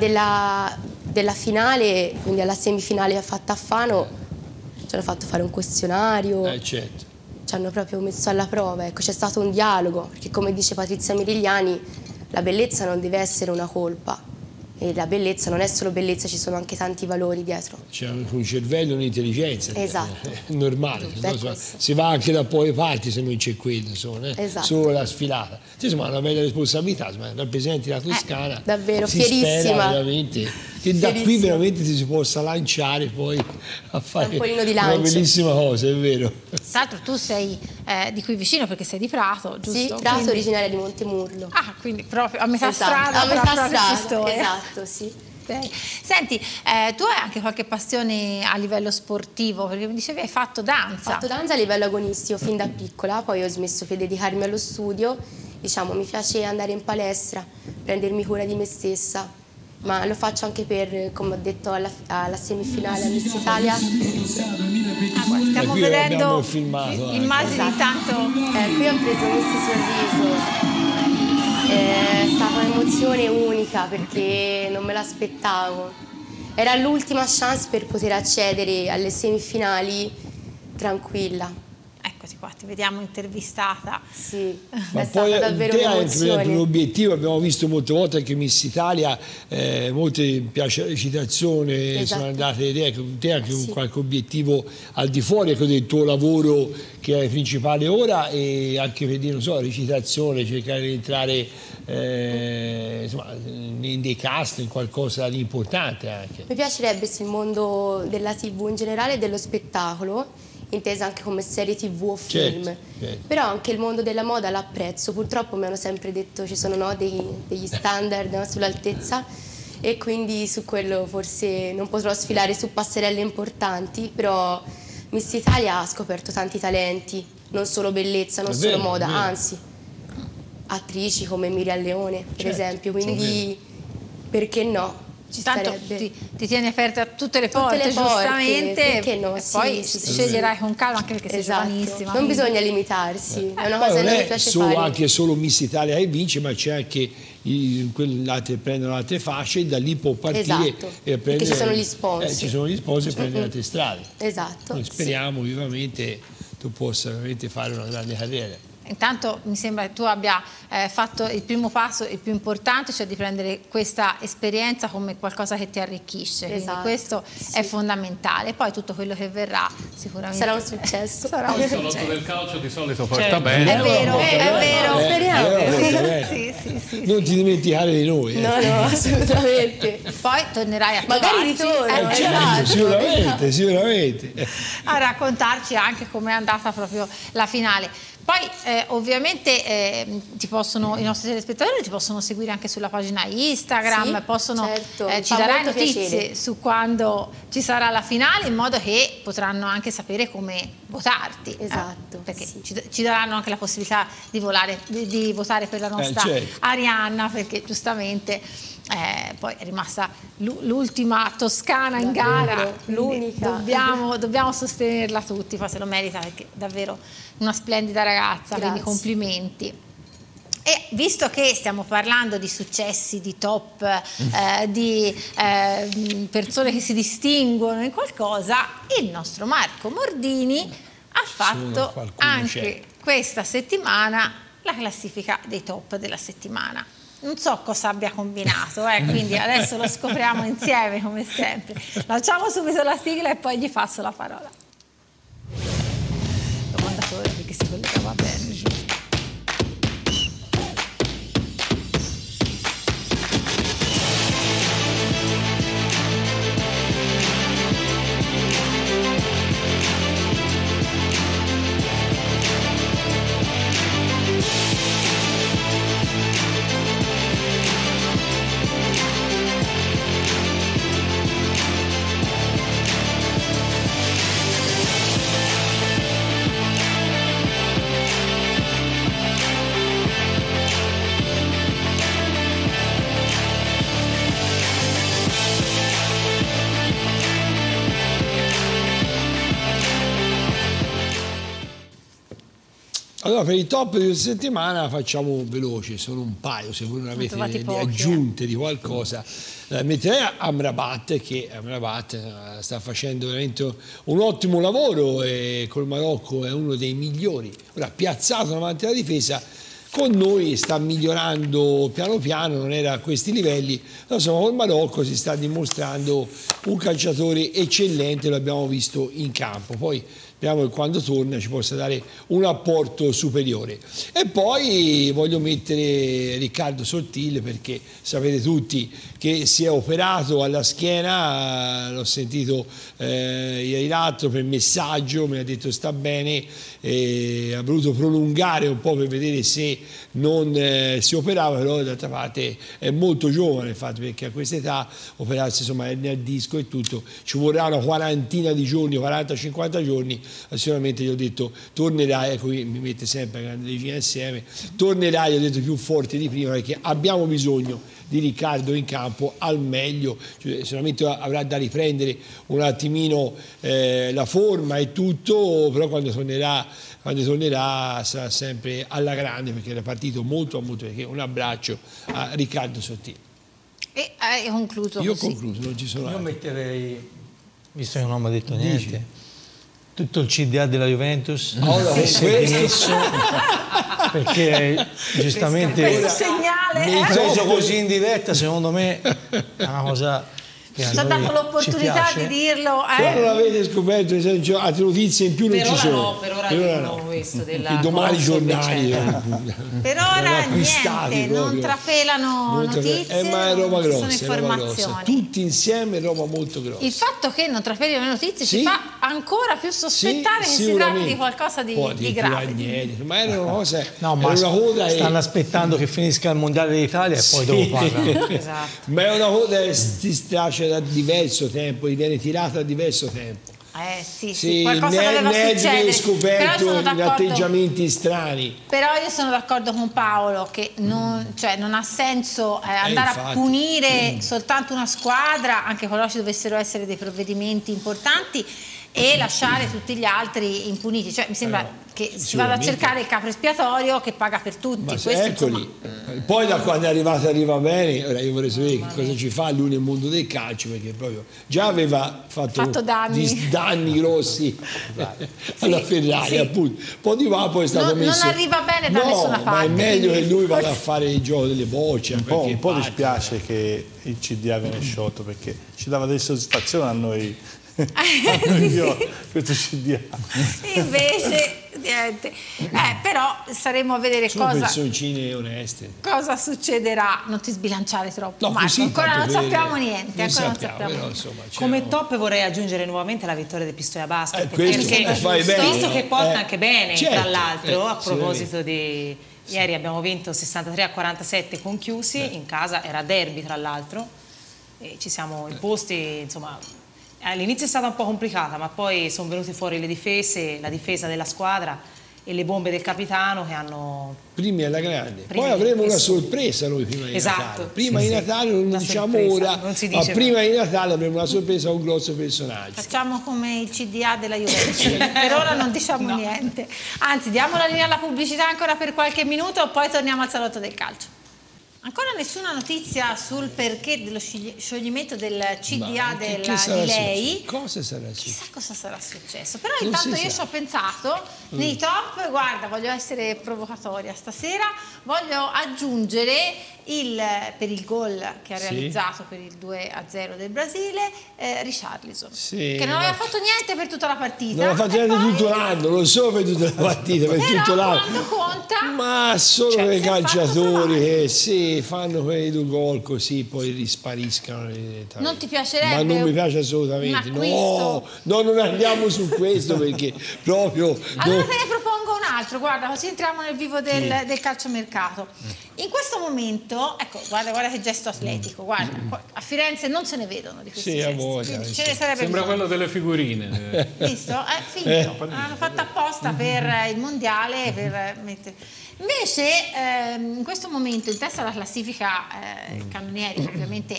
della finale, quindi alla semifinale fatta a Fano, ci hanno fatto fare un questionario, certo, ci hanno proprio messo alla prova, ecco, c'è stato un dialogo, perché come dice Patrizia Merigliani, la bellezza non deve essere una colpa, e la bellezza non è solo bellezza, ci sono anche tanti valori dietro. C'è un cervello e un'intelligenza, esatto, è normale, si va anche da poi parti se non c'è quello, insomma, esatto, solo la sfilata. Insomma, una bella responsabilità, rappresenti la Toscana, davvero si fierissima, spera veramente che da qui veramente si possa lanciare poi a fare una bellissima cosa, è vero. Tra l'altro tu sei di qui vicino, perché sei di Prato, giusto? Sì, Prato, originaria di Montemurlo. Ah, quindi proprio a metà esatto, strada. A metà strada, esatto, sì. Okay. Senti, tu hai anche qualche passione a livello sportivo, perché mi dicevi hai fatto danza. Ho fatto danza a livello agonistico fin da piccola, poi ho smesso per dedicarmi allo studio, diciamo, mi piace andare in palestra, prendermi cura di me stessa, ma lo faccio anche per, come ho detto, alla semifinale a Miss Italia. Stiamo vedendo immagini, intanto. Qui ho preso Miss Sorriso. È stata un'emozione unica perché non me l'aspettavo. Era l'ultima chance per poter accedere alle semifinali tranquilla. Ecco, eccoci qua, ti vediamo intervistata. Sì, Ma è poi stata davvero te hai un'emozione. un obiettivo, abbiamo visto molte volte anche Miss Italia, molte piace la recitazione, Esatto. sono andate, te anche Sì. qualche obiettivo al di fuori ecco, del tuo lavoro che è principale ora, e anche per dire, non so, recitazione, cercare di entrare insomma, in dei cast, in qualcosa di importante anche. Mi piacerebbe se il mondo della TV in generale e dello spettacolo, intesa anche come serie TV o film, Certo. però anche il mondo della moda l'apprezzo. Purtroppo mi hanno sempre detto ci sono degli standard, no, sull'altezza, e quindi su quello forse non potrò sfilare su passerelle importanti, però Miss Italia ha scoperto tanti talenti, non solo bellezza, non È solo vero, moda, è vero. anzi attrici come Miriam Leone per Certo, esempio, quindi perché no? Ci Tanto starebbe. ti tieni aperte a tutte le Tutte porte, le porte, giustamente, perché no? e Sì, poi sì, sì, sceglierai con calma, anche perché sei Esatto. giovanissima. Non quindi- bisogna limitarsi, è una Poi cosa non che mi è piace solo, fare. anche solo Miss Italia che vince, ma c'è anche prendono altre fasce e da lì può partire Esatto, e perché ci sono gli sponsor. ci sono gli sponsor e prendere altre strade. Esatto. Noi sì. speriamo vivamente tu possa veramente fare una grande carriera. Intanto mi sembra che tu abbia fatto il primo passo, il più importante, cioè di prendere questa esperienza come qualcosa che ti arricchisce. Quindi Esatto, questo sì. è fondamentale. Poi tutto quello che verrà sicuramente Sarà un successo. sarà un Il salotto successo. del calcio di solito porta bene. È vero, è vero. Speriamo. Sì. Non ti dimenticare di noi. No, no, assolutamente. Poi tornerai a Magari trovarci, ritorno, Certo, esatto. sicuramente. a raccontarci anche com'è andata proprio la finale. Poi ovviamente i nostri telespettatori ti possono seguire anche sulla pagina Instagram, Sì, possono, certo, ci mi fa darai molto notizie piacere. su quando ci sarà la finale, in modo che potranno anche sapere come votarti. Esatto, perché sì. ci daranno anche la possibilità di votare per la nostra certo. Arianna, perché giustamente poi è rimasta l'ultima toscana in Davvero, gara, l'unica. dobbiamo sostenerla tutti, poi se lo merita perché è davvero una splendida ragazza, quindi Grazie. complimenti. E visto che stiamo parlando di successi, di top, di persone che si distinguono in qualcosa, il nostro Marco Mordini ha fatto qualcuno anche c'è. questa settimana la classifica dei top della settimana. Non so cosa abbia combinato, quindi adesso lo scopriamo insieme come sempre. Lanciamo subito la sigla e poi gli passo la parola. Domandatore perché si collegava bene, giusto? Allora, per i top di questa settimana facciamo veloce, sono un paio, se voi non avete trovati delle pochi, aggiunte di qualcosa. Metterei Amrabat, che Amrabat sta facendo veramente un ottimo lavoro e col Marocco è uno dei migliori. Ora, piazzato davanti alla difesa, con noi sta migliorando piano piano, non era a questi livelli, però insomma col Marocco si sta dimostrando un calciatore eccellente, lo abbiamo visto in campo. Poi speriamo che quando torna ci possa dare un apporto superiore. E poi voglio mettere Riccardo Sottile, perché sapete tutti che si è operato alla schiena, l'ho sentito ieri l'altro per messaggio, mi ha detto sta bene, ha voluto prolungare un po' per vedere se non si operava, però d'altra parte è molto giovane, infatti, perché a questa età operarsi insomma nel disco e tutto ci vorrà una quarantina di giorni, 40-50 giorni. Sicuramente gli ho detto tornerai, ecco mi mette sempre la grande regina insieme, tornerai, gli ho detto più forte di prima, perché abbiamo bisogno di Riccardo in campo al meglio, cioè, sicuramente avrà da riprendere un attimino la forma e tutto, però quando tornerà sarà sempre alla grande, perché era partito molto perché un abbraccio a Riccardo Sottile. E hai concluso Io ho così. concluso, non ci sono Io altri. metterei, visto che non mi ha detto niente, tutto il CDA della Juventus Questo perché giustamente questo segnale preso così in diretta, secondo me è una cosa che ci ha dato l'opportunità di dirlo. Però non avete scoperto, nel senso, altre notizie in più non ci sono. Per ora no, questo della I domani Consol, giornali per ora niente, non trapelano notizie, ma è roba non ci grossa, sono informazioni. Tutti insieme è roba molto grossa. Il fatto che non trapelino le notizie ci fa ancora più sospettare che si tratti di qualcosa di grave. Niente, ma era una cosa, no, ma era una coda stanno aspettando che finisca il mondiale d'Italia e poi dopo parlano. Esatto. Ma è una coda che si straccia da diverso tempo, viene tirata da diverso tempo. Sì, qualcosa doveva succedere. Scoperto gli atteggiamenti strani. Però io sono d'accordo con Paolo che non ha senso andare a punire soltanto una squadra, anche qualora ci dovessero essere dei provvedimenti importanti, e lasciare tutti gli altri impuniti. Cioè, mi sembra che si vada a cercare il capro espiatorio che paga per tutti. Ma questo, eccoli. Poi da quando è arrivato arriva bene. Ora io vorrei sapere che cosa ci fa lui nel mondo del calcio, perché proprio già aveva fatto danni grossi alla Ferrari, appunto. Poi di là poi è stato messo. Non arriva bene da nessuna parte. Ma è meglio che lui vada a fare il gioco delle bocce. Un po' dispiace che il CDA viene sciolto, perché ci dava delle soddisfazioni a noi. Questo CDA invece niente, però staremo a vedere personcine oneste. cosa succederà. Non ti sbilanciare troppo, no, Marco, ancora non sappiamo niente, insomma, come top vorrei aggiungere nuovamente la vittoria del Pistoia Basket, perché visto che porta anche bene, certo, tra l'altro, a proposito di ieri abbiamo vinto 63-47 con Chiusi in casa, era derby tra l'altro, e ci siamo imposti, insomma. All'inizio è stata un po' complicata, ma poi sono venute fuori le difese, la difesa della squadra e le bombe del capitano che hanno... Primi alla grande. Poi avremo una sorpresa noi prima di Natale. Prima di Natale non lo diciamo ora, ma prima di Natale avremo una sorpresa a un grosso personaggio. Facciamo come il CDA della Juventus. Per ora non diciamo niente. Anzi, diamo la linea alla pubblicità ancora per qualche minuto e poi torniamo al salotto del calcio. Ancora nessuna notizia sul perché dello scioglimento del CDA di lei. Cosa sarà successo? Chissà cosa sarà successo. Però intanto io ci ho pensato, nei top, guarda, voglio essere provocatoria stasera, voglio aggiungere per il gol che ha realizzato per il 2-0 del Brasile, Richarlison, che non aveva fatto niente per tutta la partita. Non ha fatto niente tutto l'anno, non solo per tutta la partita, per tutto l'anno. Quando conta, ma solo per i calciatori che fanno quei due gol così poi rispariscano. Non ti piacerebbe? Ma non mi piace assolutamente. No, non andiamo su questo perché proprio. Allora te ne propongo un altro, guarda, così entriamo nel vivo del calciomercato. In questo momento, ecco, guarda che gesto atletico, guarda, a Firenze non se ne vedono di questi gesti. Ce ne sarebbe sembra bisogno. quello delle figurine. Visto? È finto. L'hanno fatta apposta per il mondiale, per mettere. Invece in questo momento in testa alla classifica cannonieri, ovviamente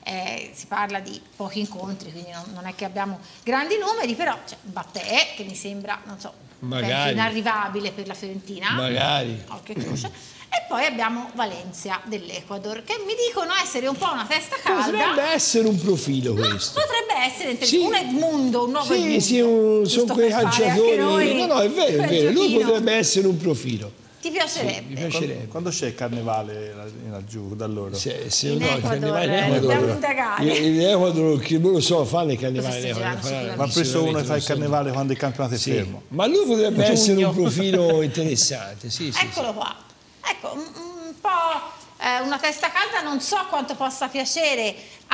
si parla di pochi incontri, quindi non è che abbiamo grandi numeri, però c'è Mbappé che mi sembra, non so, penso inarrivabile per la Fiorentina, magari. Occhio e croce. E poi abbiamo Valencia dell'Ecuador, che mi dicono essere un po' una testa calda. Potrebbe essere un profilo questo. Potrebbe essere interessante. Un Edmundo, un nuovo Edmundo. Sì, sono quei calciatori. No, è vero. Lui potrebbe essere un profilo. Ti piacerebbe? Mi piacerebbe. Quando c'è il carnevale laggiù da loro? In Ecuador, dobbiamo indagare. In Ecuador, che non lo so, fanno il carnevale in Ecuador. Ma preso uno che fa il carnevale quando il campionato è fermo. Ma lui potrebbe essere un profilo interessante. Eccolo qua. Ecco, un po' una testa calda, non so quanto possa piacere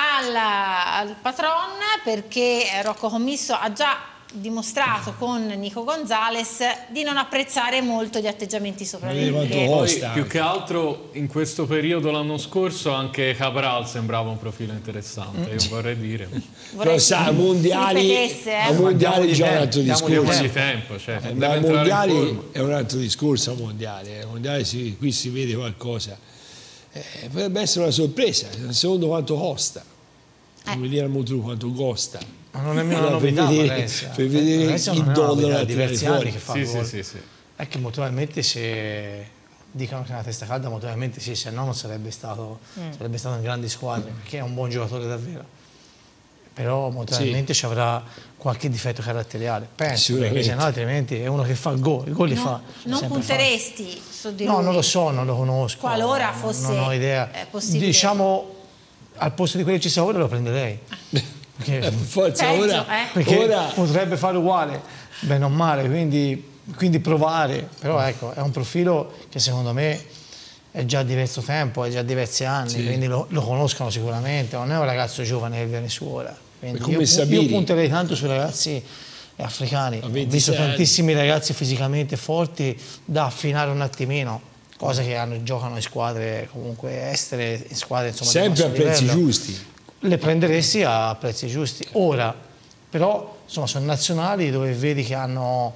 al patron, perché Rocco Commisso ha già dimostrato con Nico Gonzalez di non apprezzare molto gli atteggiamenti sopravvenuti. Più che altro in questo periodo l'anno scorso anche Cabral sembrava un profilo interessante, io vorrei dire. Però sa, mondiali già un altro discorso. Di tempo, cioè, ma mondiali è un altro discorso. Mondiali qui si vede qualcosa. Potrebbe essere una sorpresa, secondo quanto costa. Non vediamo molto quanto costa. Ma non è mia una novità, per vedere il dollaro diversi anni che fa sì. È che molto probabilmente se dicono che è una testa calda, molto probabilmente se no non sarebbe stato in grandi squadre, perché è un buon giocatore davvero. però moralmente ci avrà qualche difetto caratteriale, penso, perché se no altrimenti è uno che fa il gol li fa. Non punteresti su di lui? No, non lo so, non lo conosco. Qualora fosse non ho idea. possibile. Diciamo, al posto di quello che ci sta ora lo prenderei. Perché, forza, peggio, perché potrebbe fare uguale, bene o male, quindi provare. Però ecco, è un profilo che secondo me è già diverso tempo, è già diversi anni, quindi lo conoscono sicuramente, non è un ragazzo giovane che viene su ora. Quindi io punterei tanto sui ragazzi africani. Ho visto tantissimi ragazzi fisicamente forti da affinare un attimino, cose che giocano in squadre comunque estere, in squadre insomma sempre a prezzi giusti. Le prenderesti a prezzi giusti. Ora, però, insomma, sono nazionali dove vedi che hanno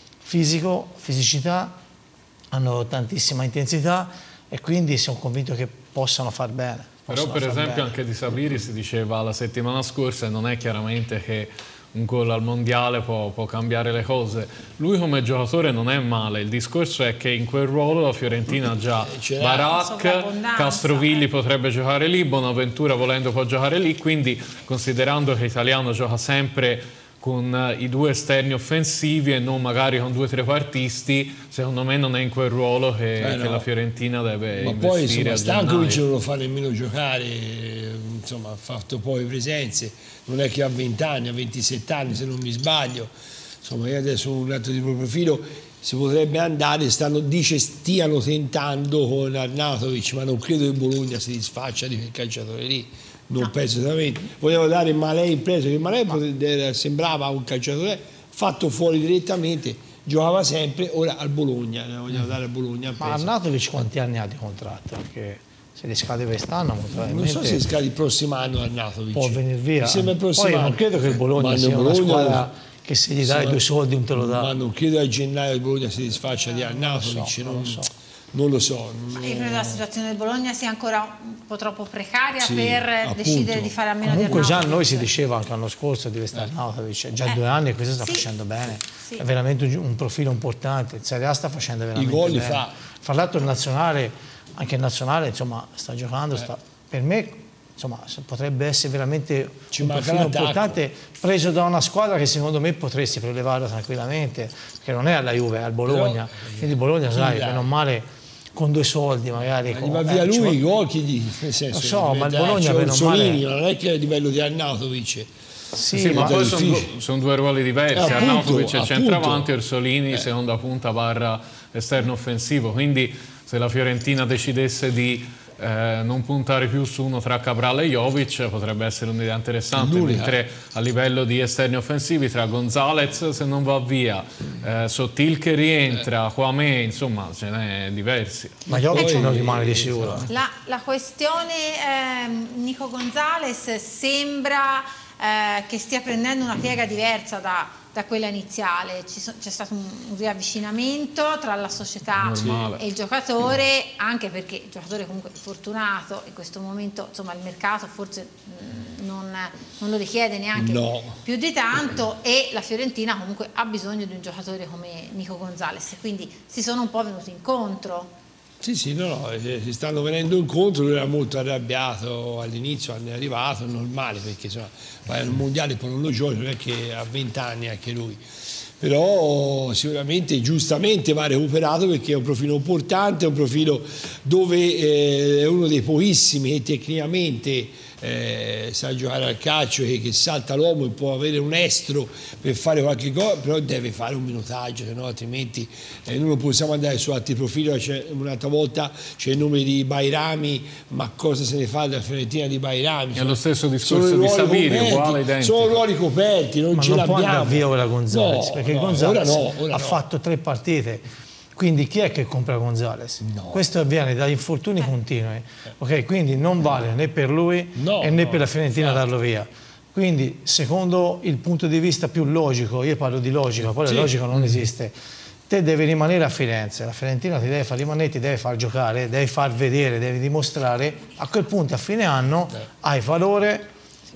fisicità, hanno tantissima intensità e quindi sono convinto che possano far bene. Però per esempio anche di Sabiri si diceva la settimana scorsa, e non è chiaramente che un gol al mondiale può cambiare le cose. Lui come giocatore non è male, il discorso è che in quel ruolo la Fiorentina ha già Barak, Castrovilli potrebbe giocare lì, Bonaventura volendo può giocare lì, quindi considerando che Italiano gioca sempre con i due esterni offensivi e non magari con 2 o 3 trequartisti, secondo me non è in quel ruolo che la Fiorentina deve investire. Ma poi Stankovic non lo fa nemmeno giocare, insomma ha fatto poche presenze, non è che ha 20 anni, ha 27 anni se non mi sbaglio, insomma io adesso un altro tipo di profilo si potrebbe andare, stiano tentando con Arnautovic, ma non credo che Bologna si disfaccia di quel calciatore lì. Non penso esattamente. Volevo dare Malè in presa, che Malè sembrava un calciatore fatto fuori direttamente, giocava sempre, ora al Bologna, vogliamo dare al Bologna. Ma Arnautovic quanti anni ha di contratto? Perché se li scade quest'anno, non so se scade il prossimo anno Arnautovic. Può venire via. Poi non credo che il Bologna sia una squadra che se gli dai 2 soldi non te lo dà. Ma non credo che a gennaio il Bologna si disfaccia di Arnautovic. Non lo so. Io credo che la situazione del Bologna sia ancora un po' troppo precaria per decidere di fare a meno di Arnautovic. Comunque già noi si diceva anche l'anno scorso di restare Arnautovic, già 2 anni e questo sta facendo bene, è veramente un profilo importante, il Serie A sta facendo veramente bene. I gol li fa. Fra l'altro anche il nazionale insomma sta giocando, per me insomma potrebbe essere veramente un profilo importante preso da una squadra che secondo me potresti prelevarlo tranquillamente, perché non è alla Juve, è al Bologna, quindi Bologna sai, meno male con 2 soldi magari. Ma via lui i gol nel senso, lo so, ma il Bologna meno male non è che è a livello di Arnautovic. Sì, ma poi sono 2 ruoli diversi. Arnautovic è centravanti, Orsolini seconda punta / esterno offensivo, quindi se la Fiorentina decidesse di non puntare più su uno tra Cabral e Jovic potrebbe essere un'idea interessante, mentre a livello di esterni offensivi tra Gonzalez se non va via, Sottil che rientra, Kwame, insomma ce n'è diversi. Ma Jovic non rimane di sicuro. La questione Nico Gonzalez sembra che stia prendendo una piega diversa da quella iniziale. C'è stato un riavvicinamento tra la società e il giocatore, anche perché il giocatore comunque è fortunato in questo momento, insomma il mercato forse non lo richiede neanche più di tanto e la Fiorentina comunque ha bisogno di un giocatore come Nico Gonzalez, quindi si sono un po' venuti incontro. Sì, si stanno venendo incontro, lui era molto arrabbiato all'inizio, è arrivato, è normale perché insomma, vai al mondiale poi non lo gioca, non è che ha 20 anni anche lui, però sicuramente giustamente va recuperato perché è un profilo importante, è un profilo dove è uno dei pochissimi che tecnicamente sa giocare al calcio e che salta l'uomo e può avere un estro per fare qualche gol, però deve fare un minutaggio, se no altrimenti noi non possiamo andare su altri profili. Un'altra volta c'è il nome di Bairami, ma cosa se ne fa della Fiorentina di Bairami? È lo stesso discorso di Sabiri, uguale identico. Sono ruoli coperti, non ce l'abbiamo. Ma non può andare via ora Gonzalez, perché Gonzalez ha fatto 3 partite. Quindi chi è che compra Gonzalez? Questo avviene da infortuni continui, ok? Quindi non vale né per lui né per la Fiorentina darlo via. Quindi secondo il punto di vista più logico, io parlo di logica, poi la logica non esiste, te devi rimanere a Firenze, la Fiorentina ti deve far rimanere, ti deve far giocare, devi far vedere, devi dimostrare, a quel punto a fine anno hai valore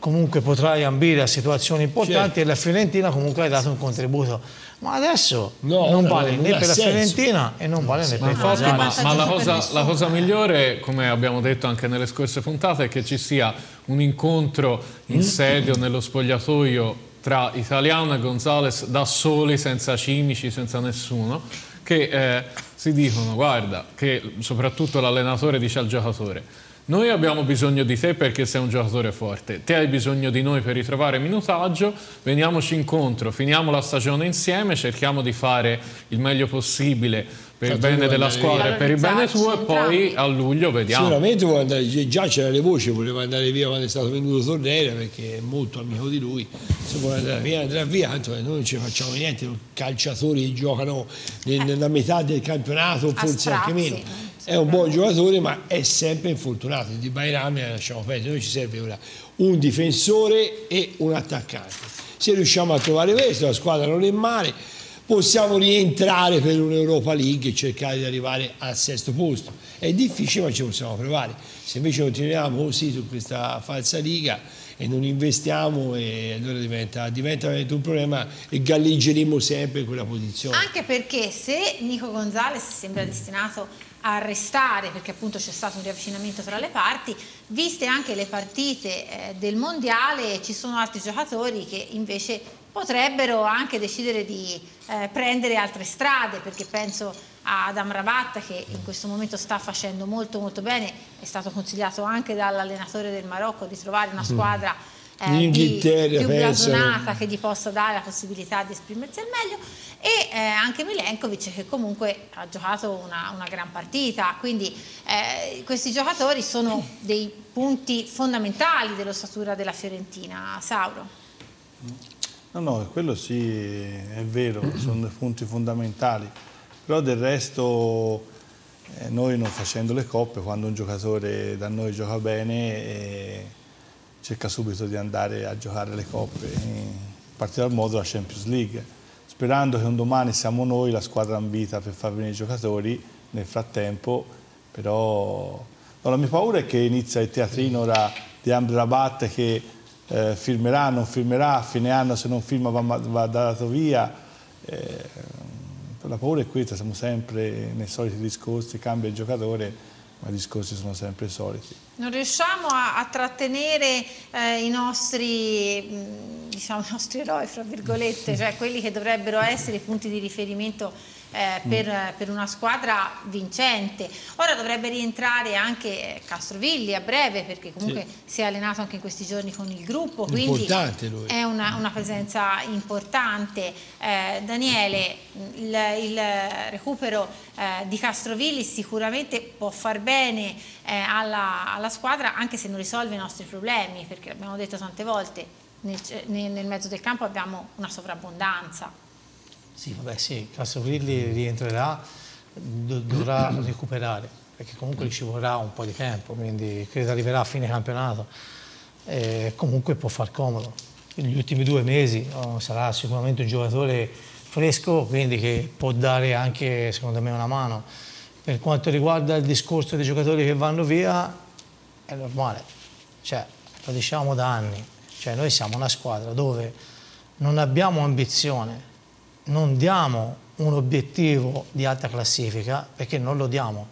comunque potrai ambire a situazioni importanti, e la Fiorentina comunque ha dato un contributo. Ma adesso non vale né per la Fiorentina e non vale né per il Gonzalez. Ma la cosa migliore, come abbiamo detto anche nelle scorse puntate, è che ci sia un incontro in sede o nello spogliatoio tra Italiano e Gonzalez da soli, senza cimici, senza nessuno, che si dicono: guarda, che soprattutto l'allenatore dice al giocatore: noi abbiamo bisogno di te perché sei un giocatore forte, te hai bisogno di noi per ritrovare minutaggio, veniamoci incontro, finiamo la stagione insieme, cerchiamo di fare il meglio possibile per il bene della squadra e per il bene tuo, e poi a luglio vediamo. Sicuramente vuole andare, già c'era le voci, voleva andare via quando è stato venduto Torreira, perché è molto amico di lui, se vuole andare via andrà via, tanto noi non ci facciamo niente, calciatori che giocano nella metà del campionato, forse anche meno. È un buon giocatore, ma è sempre infortunato. Di Bajram la lasciamo perdere. Noi ci serve ora un difensore e un attaccante. Se riusciamo a trovare questo, la squadra non è male, possiamo rientrare per un'Europa League e cercare di arrivare al 6° posto. È difficile, ma ci possiamo provare. Se invece continuiamo così su questa falsa liga e non investiamo, e allora diventa veramente un problema e galleggeremo sempre in quella posizione. Anche perché se Nico Gonzalez sembra destinato a restare, perché appunto c'è stato un riavvicinamento tra le parti, viste anche le partite del mondiale, ci sono altri giocatori che invece potrebbero anche decidere di prendere altre strade, perché penso ad Amrabat, che in questo momento sta facendo molto molto bene, è stato consigliato anche dall'allenatore del Marocco di trovare una squadra più blasonata che gli possa dare la possibilità di esprimersi al meglio, e anche Milenkovic, che comunque ha giocato una gran partita, quindi questi giocatori sono dei punti fondamentali dell'ossatura della Fiorentina. Sauro? No, quello sì, è vero, sono dei punti fondamentali, però del resto noi non facendo le coppe, quando un giocatore da noi gioca bene cerca subito di andare a giocare le coppe, in particolar modo la Champions League, sperando che un domani siamo noi la squadra ambita per far venire i giocatori. Nel frattempo però la mia paura è che inizia il teatrino ora di Amrabat, che firmerà, non firmerà, a fine anno se non firma va dato via. La paura è questa, siamo sempre nei soliti discorsi, cambia il giocatore, ma i discorsi sono sempre i soliti. Non riusciamo a trattenere i nostri eroi, fra virgolette, cioè quelli che dovrebbero essere i punti di riferimento per una squadra vincente. Ora dovrebbe rientrare anche Castrovilli a breve, perché comunque si è allenato anche in questi giorni con il gruppo, quindi è una presenza importante. Daniele, il recupero di Castrovilli sicuramente può far bene alla squadra, anche se non risolve i nostri problemi, perché abbiamo detto tante volte, nel mezzo del campo abbiamo una sovrabbondanza. Sì, vabbè, sì, Castrovilli rientrerà, dovrà recuperare, perché comunque ci vorrà un po' di tempo, quindi credo arriverà a fine campionato, comunque può far comodo. Negli ultimi 2 mesi sarà sicuramente un giocatore fresco, quindi che può dare anche, secondo me, una mano. Per quanto riguarda il discorso dei giocatori che vanno via, è normale, cioè, lo diciamo da anni, cioè noi siamo una squadra dove non abbiamo ambizione, non diamo un obiettivo di alta classifica, perché non lo diamo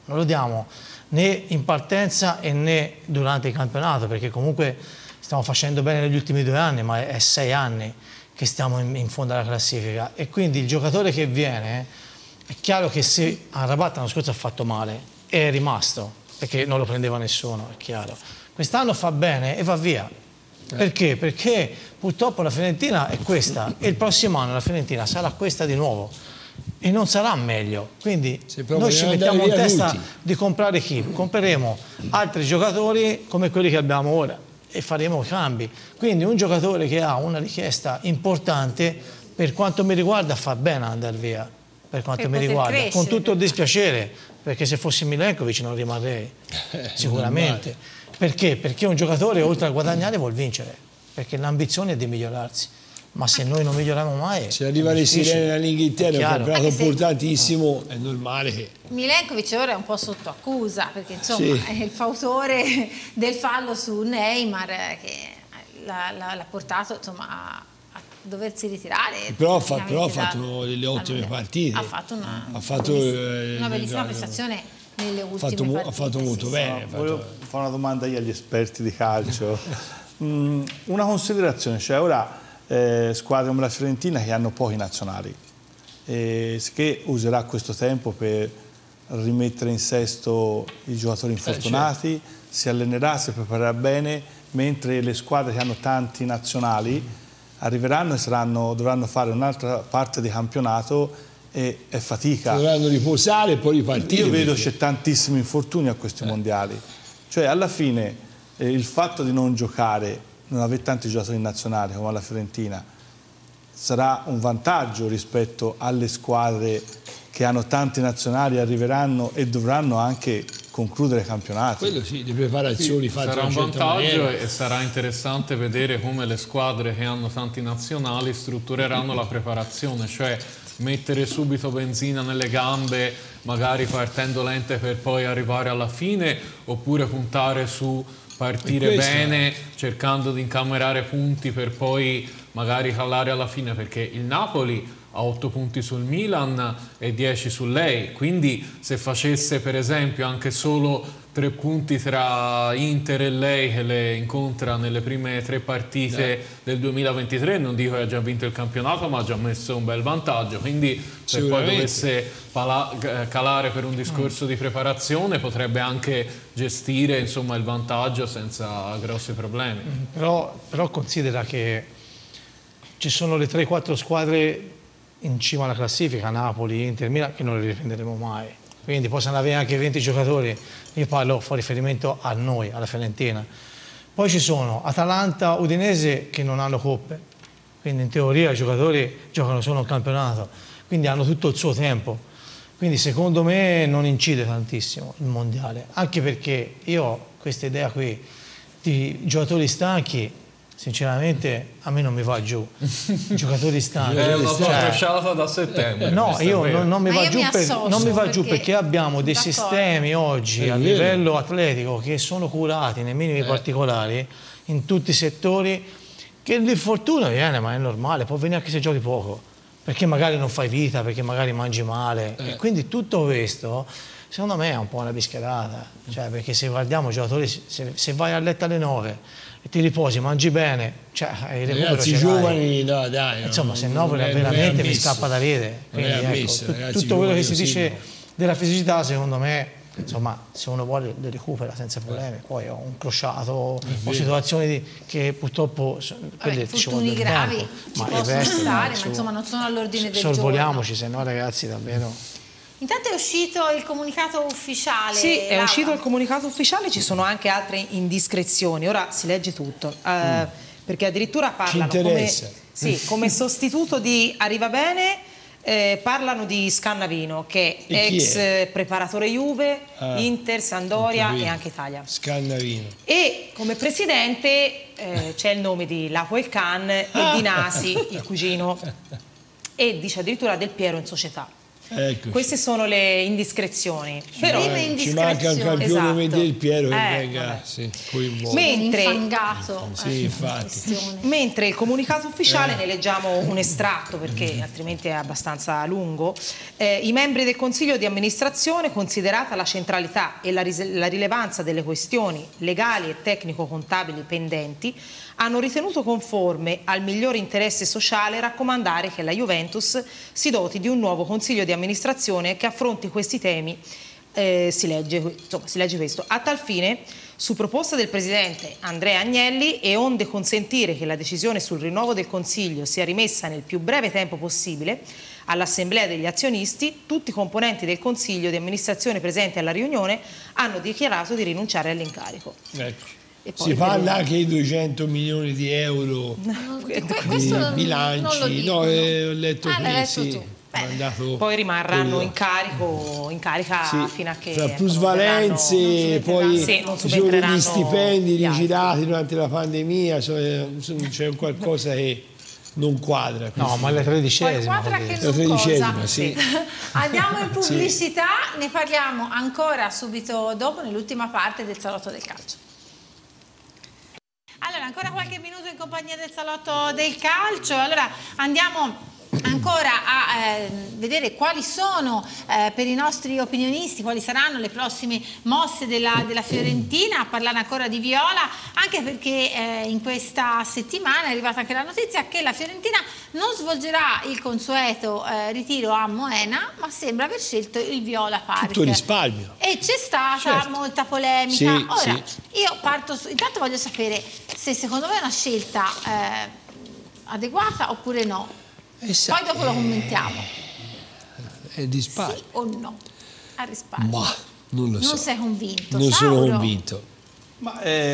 né in partenza e né durante il campionato, perché comunque stiamo facendo bene negli ultimi 2 anni, ma è 6 anni che stiamo in fondo alla classifica, e quindi il giocatore che viene, è chiaro che se Amrabat l'anno scorso ha fatto male, è rimasto, perché non lo prendeva nessuno, è chiaro. Quest'anno fa bene e va via. Perché? Perché purtroppo la Fiorentina è questa, e il prossimo anno la Fiorentina sarà questa di nuovo e non sarà meglio. Quindi noi ci mettiamo in testa di comprare chi? Compreremo altri giocatori come quelli che abbiamo ora e faremo cambi. Quindi un giocatore che ha una richiesta importante, per quanto mi riguarda, fa bene andare via, per quanto mi riguarda, crescere, con tutto il dispiacere, perché se fossi Milenkovic non rimarrei sicuramente. Perché? Perché un giocatore, oltre a guadagnare, vuol vincere, perché l'ambizione è di migliorarsi. Ma se noi non miglioriamo mai, se arriva le sirene dall'Inghilterra, è un campionato importantissimo, è normale che... Milenkovic ora è un po' sotto accusa, perché insomma è il fautore del fallo su Neymar, che l'ha portato insomma a doversi ritirare. Però ha fatto delle ottime partite. Ha fatto una bellissima prestazione nelle ultime partite. Ha fatto molto bene. Volevo fare una domanda io agli esperti di calcio. Una considerazione, cioè ora squadre come la Fiorentina che hanno pochi nazionali, che userà questo tempo per rimettere in sesto i giocatori infortunati, si allenerà, si preparerà bene, mentre le squadre che hanno tanti nazionali arriveranno e dovranno fare un'altra parte di campionato e è fatica. Dovranno riposare e poi ripartire. Io vedo c'è tantissimi infortuni a questi mondiali, cioè alla fine il fatto di non giocare, non avere tanti giocatori nazionali come la Fiorentina sarà un vantaggio rispetto alle squadre che hanno tanti nazionali, arriveranno e dovranno anche concludere campionati. Quello sì, le preparazioni fatte sarà in un una certa vantaggio maniera. e sarà interessante vedere come le squadre che hanno tanti nazionali struttureranno la preparazione, cioè mettere subito benzina nelle gambe, magari partendo lente per poi arrivare alla fine, oppure puntare su partire bene, cercando di incamerare punti per poi magari calare alla fine, perché il Napoli ha 8 punti sul Milan e 10 su lei, quindi se facesse per esempio anche solo 3 punti tra Inter e lei che le incontra nelle prime 3 partite del 2023, non dico che ha già vinto il campionato, ma ha già messo un bel vantaggio, quindi se poi dovesse calare per un discorso di preparazione potrebbe anche gestire insomma il vantaggio senza grossi problemi. Però considera che ci sono le 3-4 squadre in cima alla classifica, Napoli, Inter, Milan, che non le riprenderemo mai. Quindi possono avere anche 20 giocatori, io parlo, fa riferimento a noi, alla Fiorentina. Poi ci sono Atalanta, Udinese che non hanno coppe, quindi in teoria i giocatori giocano solo un campionato, quindi hanno tutto il suo tempo. Quindi secondo me non incide tantissimo il mondiale, anche perché io ho questa idea qui di giocatori stanchi. Sinceramente a me non mi va giù, giocatori stanchi. È una crociata da settembre. No, io non mi va giù, perché abbiamo dei sistemi oggi a livello atletico che sono curati nei minimi particolari, in tutti i settori, che l'infortunio viene, ma è normale, può venire anche se giochi poco, perché magari non fai vita, perché magari mangi male. E quindi tutto questo, secondo me, è un po' una bischerata, cioè, perché se guardiamo i giocatori, se vai a letto alle 9, e ti riposi, mangi bene, cioè ragazzi giovani, no, dai, insomma, se no veramente mi scappa da ridere. Quindi ecco, tutto quello che si dice della fisicità, secondo me, insomma, se uno vuole le recupera senza problemi. Poi ho un crociato, ho situazioni che purtroppo infortuni gravi ci possono stare, ma insomma non sono all'ordine del giorno. Sorvoliamoci, se no ragazzi davvero. Intanto è uscito il comunicato ufficiale. Sì, è uscito il comunicato ufficiale, ci sono anche altre indiscrezioni, ora si legge tutto, perché addirittura parlano come sostituto di Arrivabene, parlano di Scannavino, che è ex preparatore Juve, Inter, Sampdoria e anche Italia. Scannavino. E come presidente c'è il nome di Lapo El Khan e di Nasi, il cugino, e dice addirittura Del Piero in società. Eccoci. Queste sono le indiscrezioni. Però ci manca un campione come Del Piero che venga coinvolto. Mentre il comunicato ufficiale ne leggiamo un estratto perché altrimenti è abbastanza lungo. I membri del Consiglio di amministrazione, considerata la centralità e la rilevanza delle questioni legali e tecnico-contabili pendenti, hanno ritenuto conforme al migliore interesse sociale raccomandare che la Juventus si doti di un nuovo Consiglio di amministrazione che affronti questi temi. Si legge questo. A tal fine, su proposta del Presidente Andrea Agnelli e onde consentire che la decisione sul rinnovo del Consiglio sia rimessa nel più breve tempo possibile all'Assemblea degli azionisti, tutti i componenti del Consiglio di amministrazione presenti alla riunione hanno dichiarato di rinunciare all'incarico. Ecco. Si parla anche di 200 milioni di euro di bilanci, ho letto qui, poi rimarranno in carica fino a che tra plusvalenze, poi non ci sono degli stipendi rigirati altri. Durante la pandemia, c'è qualcosa che non quadra. No, ma la 13ª. Quadra che non 13ª, sì. Andiamo in pubblicità, ne parliamo ancora subito dopo nell'ultima parte del Salotto del Calcio. Allora, Emanuele, ancora qualche minuto in compagnia del salotto del calcio. Allora andiamo ancora a vedere quali sono per i nostri opinionisti, quali saranno le prossime mosse della Fiorentina, a parlare ancora di Viola, anche perché in questa settimana è arrivata anche la notizia che la Fiorentina non svolgerà il consueto ritiro a Moena, ma sembra aver scelto il Viola Park. Tutto risparmio. E c'è stata molta polemica. Sì, ora, sì. io parto, intanto voglio sapere se secondo me è una scelta adeguata oppure no. Poi dopo lo commentiamo. È di risparmio. Sì o no? A risparmio. Ma non lo so. Non sei convinto? Non sono Sauro? convinto. Ma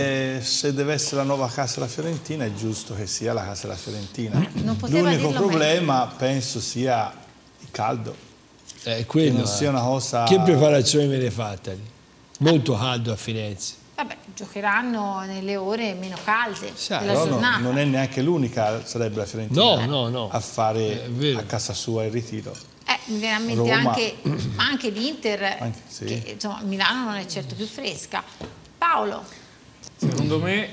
se deve essere la nuova casa della Fiorentina è giusto che sia la casa della Fiorentina. Non poteva L'unico dirlo problema penso sia il caldo. Quello, che non sia una cosa... Che preparazione me ne fatta lì? Molto caldo a Firenze. Vabbè, giocheranno nelle ore meno calde della Però giornata. non è neanche l'unica, sarebbe la Fiorentina No. a fare a casa sua il ritiro. Mi viene a mente Roma. anche l'Inter, Sì. che insomma Milano non è certo più fresca. Paolo? Secondo me,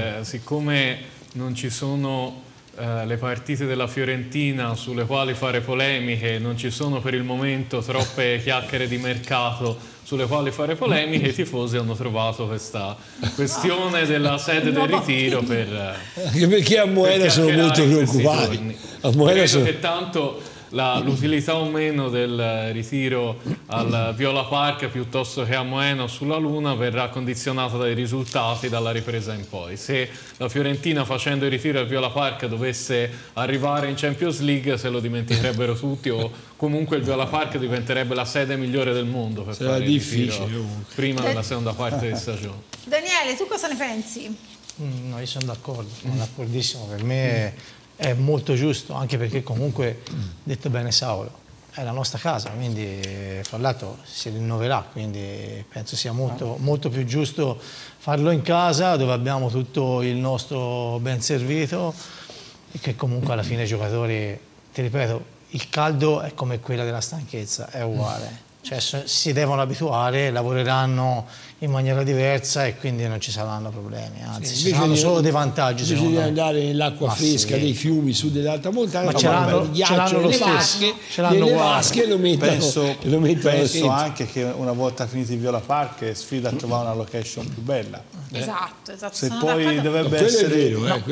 siccome non ci sono le partite della Fiorentina sulle quali fare polemiche, non ci sono per il momento troppe chiacchiere di mercato sulle quali fare polemiche, i tifosi hanno trovato questa questione della sede del ritiro per Anche perché a Moena sono molto preoccupati. A Moena credo che tanto l'utilità o meno del ritiro al Viola Park piuttosto che a Moena o sulla Luna verrà condizionata dai risultati dalla ripresa in poi. Se la Fiorentina facendo il ritiro al Viola Park dovesse arrivare in Champions League se lo dimenticherebbero tutti, o comunque il Viola Park diventerebbe la sede migliore del mondo per sarà fare difficile il ritiro prima della seconda parte di stagione. Daniele, tu cosa ne pensi? No, io sono d'accordo, sono d'accordissimo. Per me è molto giusto, anche perché comunque, detto bene Saulo, è la nostra casa, quindi fra l'altro si rinnoverà, quindi penso sia molto più giusto farlo in casa, dove abbiamo tutto il nostro ben servito e che comunque alla fine i giocatori, ti ripeto, il caldo è come quella della stanchezza, è uguale. Cioè si devono abituare, lavoreranno in maniera diversa e quindi non ci saranno problemi, anzi ci saranno solo dei vantaggi. Invece di andare nell'acqua fresca dei fiumi su dell'alta montagna, ma ce l'hanno lo stesso, nelle vasche lo mettono. Penso anche che una volta finiti il Viola Park sfida a trovare una location più bella. Esatto. Se poi dovrebbe essere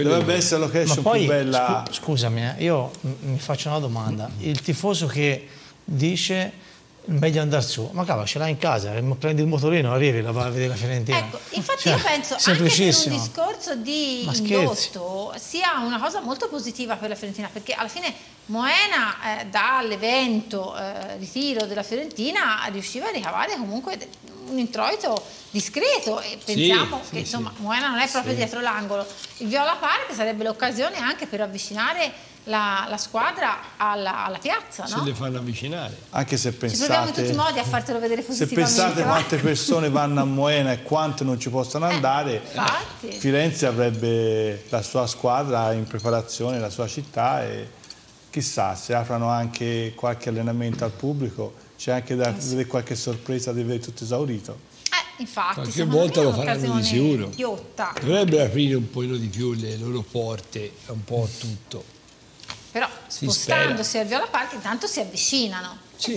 la location poi, più bella. Scusami, io mi faccio una domanda. Il tifoso che dice meglio andare su, ma cavolo, ce l'hai in casa, prendi il motorino, arrivi, la vai a vedere la Fiorentina. Ecco, infatti io penso anche per un discorso di indotto sia una cosa molto positiva per la Fiorentina, perché alla fine Moena dall'evento ritiro della Fiorentina riusciva a ricavare comunque un introito discreto e pensiamo che insomma Moena non è proprio dietro l'angolo. Il Viola Park sarebbe l'occasione anche per avvicinare la squadra alla piazza, no? Se le fanno avvicinare. Anche se pensate, ci proviamo in tutti i modi a fartelo vedere positivamente. Se pensate quante persone vanno a Moena e quante non ci possono andare, Firenze avrebbe la sua squadra in preparazione, la sua città, e chissà se aprono anche qualche allenamento al pubblico, c'è anche da vedere qualche sorpresa di vedere tutto esaurito. Infatti, qualche volta lo faranno di sicuro. Piotta. Dovrebbero aprire un po' di più le loro porte, un po' tutto. Però spostandosi al Viola Park intanto si avvicinano.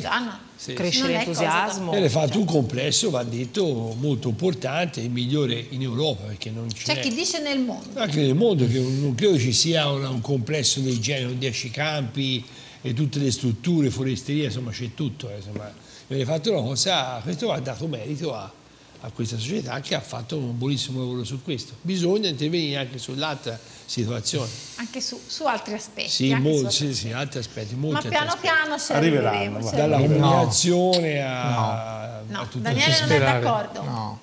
Cresce l'entusiasmo. Viene fatto un complesso, va detto, molto importante, il migliore in Europa, perché non c'è. C'è chi dice nel mondo. Anche nel mondo, che non credo ci sia un complesso del genere, 10 campi e tutte le strutture, foresteria, insomma c'è tutto. Insomma. Viene fatto una cosa, questo va dato merito a questa società che ha fatto un buonissimo lavoro su questo. Bisogna intervenire anche sull'altra situazione. Anche su altri aspetti. Sì, altri aspetti. Ma piano piano ci arriveremo. Dalla comunicazione a tutto. Daniele non è d'accordo?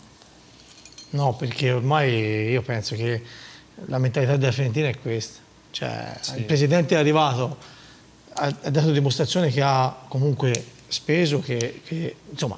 No, perché ormai io penso che la mentalità della Fiorentina è questa. Cioè, il presidente è arrivato, ha dato dimostrazione che ha comunque speso, che insomma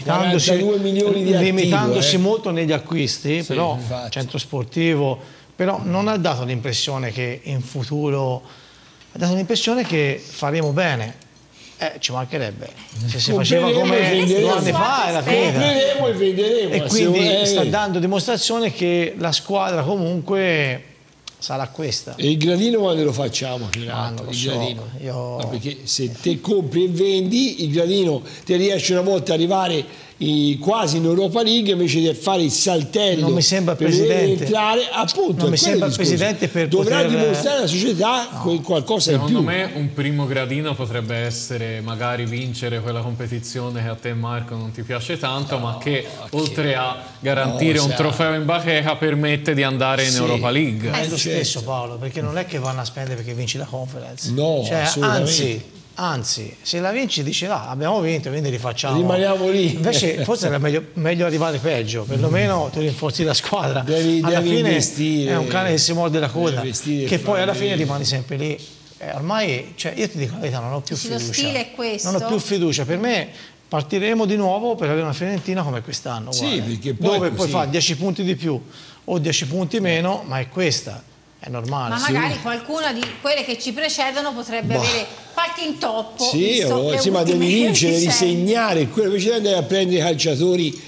limitandosi molto negli acquisti, però infatti. Centro sportivo, però non ha dato l'impressione che in futuro, ha dato l'impressione che faremo bene. Ci mancherebbe, se si faceva come 2 anni fa era finita. E venderemo. E quindi sta dando dimostrazione che la squadra comunque sarà questa. E il gradino quando lo facciamo? Non lo so, gradino. io... No, perché se te compri e vendi, il gradino ti riesce una volta ad arrivare quasi in Europa League, invece di fare il saltello non mi sembra per presidente, entrare, appunto, non mi sembra il presidente per dovrà poter... dimostrare alla società qualcosa in più. Secondo me un primo gradino potrebbe essere magari vincere quella competizione che a te, Marco, non ti piace tanto, ma che oltre a garantire un trofeo in bacheca permette di andare in Europa League. Ma è lo certo. stesso, Paolo, perché non è che vanno a spendere perché vinci la Conference. No, cioè, assolutamente. Anzi, se la vinci dici abbiamo vinto, quindi rifacciamo. Rimaniamo lì. Invece forse era meglio arrivare peggio, perlomeno tu rinforzi la squadra. Devi fine investire. È un cane che si morde la coda, che poi alla fine bene. rimani sempre lì. Ormai, cioè, io ti dico la verità, non ho più fiducia. Lo stile è questo. Non ho più fiducia. Per me partiremo di nuovo per avere una Fiorentina come quest'anno. Sì, perché poi dove così. poi fa 10 punti di più o 10 punti meno, ma è questa. È normale. Ma magari qualcuna di quelle che ci precedono potrebbe avere qualche intoppo. Sì, ma devi vincere, devi segnare. Quello invece di andare a prendere calciatori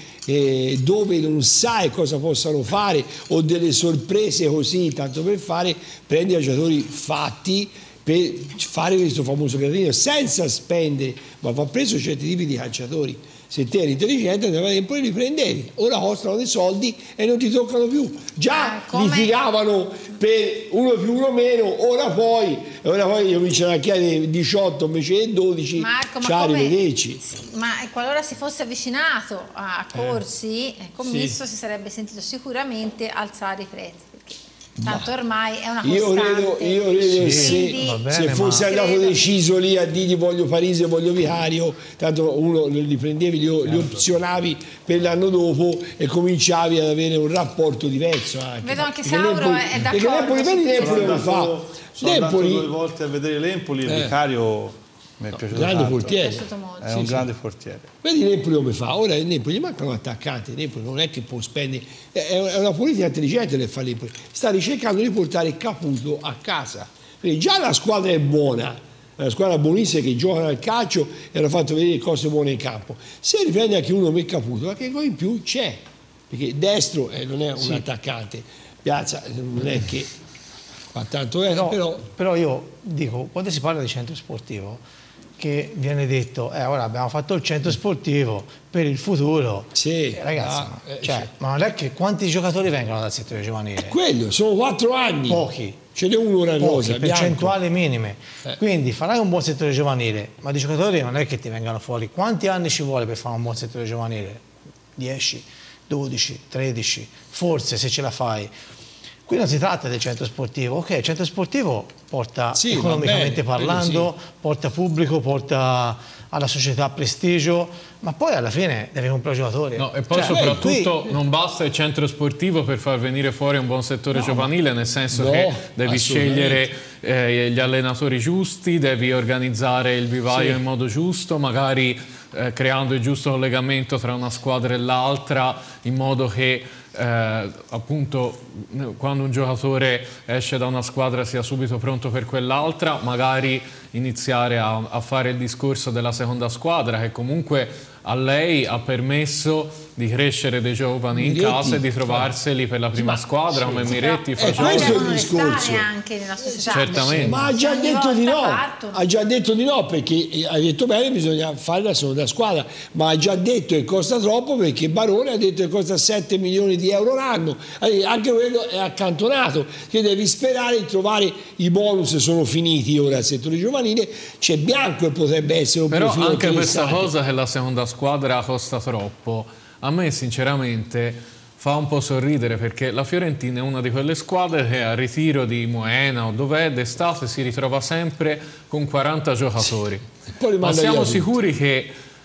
dove non sai cosa possano fare o delle sorprese così, tanto per fare, prendi calciatori fatti per fare questo famoso gradino senza spendere, ma va preso certi tipi di calciatori. Se te eri intelligente andavi a Empoli e li prendevi, ora costano dei soldi e non ti toccano più. Già litigavano per 1 più 1 meno, ora poi cominciano a chiedere 18 invece di 12. Marco, ciao, arrivederci. Ma qualora si fosse avvicinato a Corsi, Commisso si sarebbe sentito sicuramente alzare i prezzi. Tanto ormai è una costante. Io credo se fosse andato deciso lì a dirgli voglio Parisi e voglio Vicario, tanto uno li prendevi, li opzionavi per l'anno dopo e cominciavi ad avere un rapporto diverso. Vedo anche Sauro è d'accordo. L'Empoli lo fa. Sono andato 2 volte a vedere l'Empoli, il Vicario mi è piaciuto grande tanto. portiere. È un grande portiere. Vedi Napoli come fa? Ora il Napoli gli mancano attaccanti, Napoli non è che può spendere, è una politica intelligente che fa Napoli, sta ricercando di portare Caputo a casa, perché già la squadra è buona, la squadra buonissima che giocano al calcio e hanno fatto vedere cose buone in campo, se riprende anche uno come Caputo, ma che cosa in più c'è, perché destro non è un attaccante, Piazza non è che fa tanto però io dico, quando si parla di centro sportivo, che viene detto ora abbiamo fatto il centro sportivo per il futuro, ragazzi, ma non è che quanti giocatori vengono dal settore giovanile? Quello, sono 4 anni, pochi, ce n'è uno una rosa, percentuali minime, quindi farai un buon settore giovanile, ma di giocatori non è che ti vengano fuori. Quanti anni ci vuole per fare un buon settore giovanile? 10, 12, 13, forse se ce la fai. Qui non si tratta del centro sportivo, ok, il centro sportivo porta economicamente parlando, porta pubblico, porta alla società prestigio, ma poi alla fine devi comprare giocatori. No, e poi soprattutto non basta il centro sportivo per far venire fuori un buon settore giovanile, nel senso che devi scegliere gli allenatori giusti, devi organizzare il vivaio in modo giusto, magari creando il giusto collegamento tra una squadra e l'altra, in modo che appunto quando un giocatore esce da una squadra sia subito pronto per quell'altra, magari iniziare a fare il discorso della seconda squadra che comunque a lei ha permesso di crescere dei giovani in casa e di trovarseli per la prima squadra come Miretti questo è il discorso anche nella società. Certamente. Ma ha già detto di no, perché hai detto bene, bisogna fare la seconda squadra, ma ha già detto che costa troppo, perché Barone ha detto che costa 7 milioni di euro l'anno, anche quello è accantonato, che devi sperare di trovare i bonus, sono finiti ora al settore giovanile, c'è Bianco che potrebbe essere un profilo però anche questa interessante. cosa che la seconda squadra costa troppo a me sinceramente fa un po' sorridere, perché la Fiorentina è una di quelle squadre che al ritiro di Moena o dov'è d'estate si ritrova sempre con 40 giocatori. Ma siamo sicuri che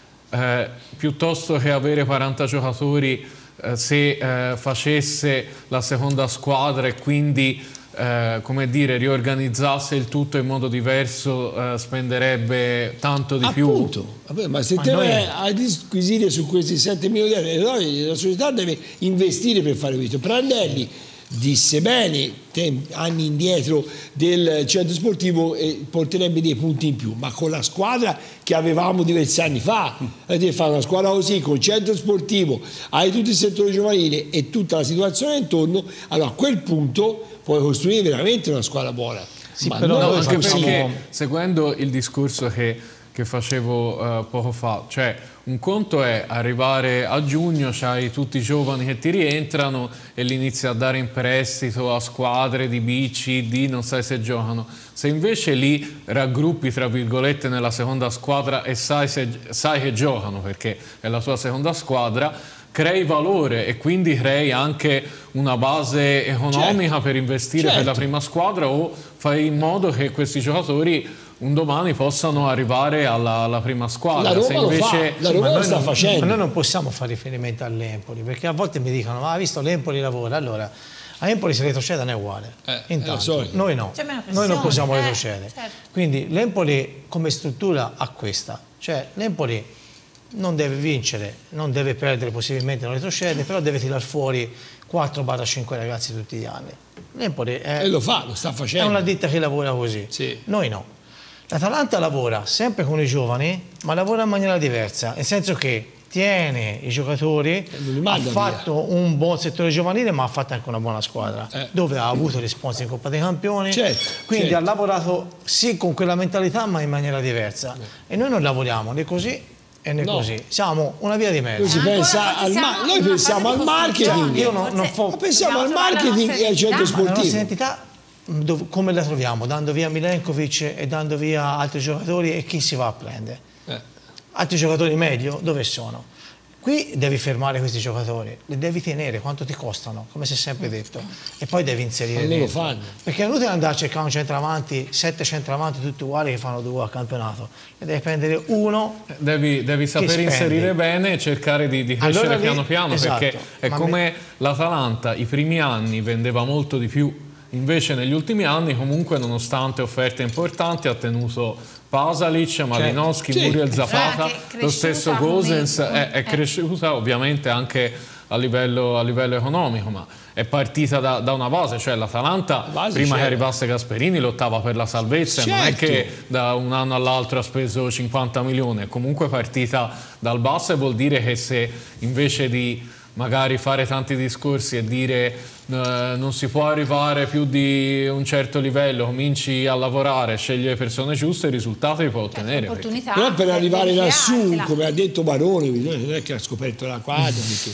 piuttosto che avere 40 giocatori se facesse la seconda squadra e quindi come dire, riorganizzasse il tutto in modo diverso, spenderebbe tanto di più? Vabbè, ma se te vai a disquisire su questi 7 milioni di euro, la società deve investire per fare questo. Prandelli disse bene anni indietro del centro sportivo porterebbe dei punti in più, ma con la squadra che avevamo diversi anni fa, fare una squadra così con centro sportivo, hai tutto il settore giovanile e tutta la situazione intorno, allora a quel punto puoi costruire veramente una squadra buona. Sì, ma però anche perché seguendo il discorso che facevo poco fa, cioè un conto è arrivare a giugno, c'hai tutti i giovani che ti rientrano e li inizi a dare in prestito a squadre di B, C, D, non sai se giocano. Se invece li raggruppi tra virgolette nella seconda squadra e sai che giocano perché è la tua seconda squadra, crei valore e quindi crei anche una base economica per investire per la prima squadra o fai in modo che questi giocatori un domani possano arrivare alla prima squadra. La Roma lo sta facendo. Ma noi non possiamo fare riferimento all'Empoli, perché a volte mi dicono, ma ha visto l'Empoli lavora, allora a Empoli se retrocede non è uguale. Intanto, noi no, noi non possiamo retrocedere. Certo. Quindi l'Empoli come struttura ha questa, cioè l'Empoli non deve vincere, non deve perdere, possibilmente non retrocede, però deve tirar fuori 4-5 ragazzi tutti gli anni. L'Empoli lo sta facendo. È una ditta che lavora così, noi no. L'Atalanta lavora sempre con i giovani, ma lavora in maniera diversa, nel senso che tiene i giocatori, ha fatto un buon settore giovanile, ma ha fatto anche una buona squadra, dove ha avuto gli sponsor in Coppa dei Campioni, quindi ha lavorato sì con quella mentalità, ma in maniera diversa. E noi non lavoriamo né così e né così, siamo una via di mezzo. Noi pensiamo al marketing, pensiamo al marketing e al centro sportivo. La nostra identità come la troviamo? Dando via Milenkovic e dando via altri giocatori, e chi si va a prendere? Altri giocatori meglio dove sono? Qui devi fermare questi giocatori, li devi tenere, quanto ti costano, come si è sempre detto, e poi devi inserire dentro. Perché è inutile andare a cercare un centravanti, 7 centravanti tutti uguali che fanno 2 al campionato, ne devi prendere uno. Devi saper inserire bene e cercare di crescere allora piano piano, perché è come l'Atalanta i primi anni vendeva molto di più. Invece negli ultimi anni comunque, nonostante offerte importanti, ha tenuto Pasalic, Malinowski, Muriel Zapata, lo stesso Gosens, è cresciuta ovviamente anche a livello economico, ma è partita da una base, cioè l'Atalanta prima che arrivasse Gasperini lottava per la salvezza, non è che da un anno all'altro ha speso 50 milioni, è comunque partita dal basso, e vuol dire che se invece di magari fare tanti discorsi e dire non si può arrivare più di un certo livello, cominci a lavorare, scegli le persone giuste, il risultato li puoi ottenere. Però per arrivare lassù, come ha detto Barone, non è che ha scoperto la quadra,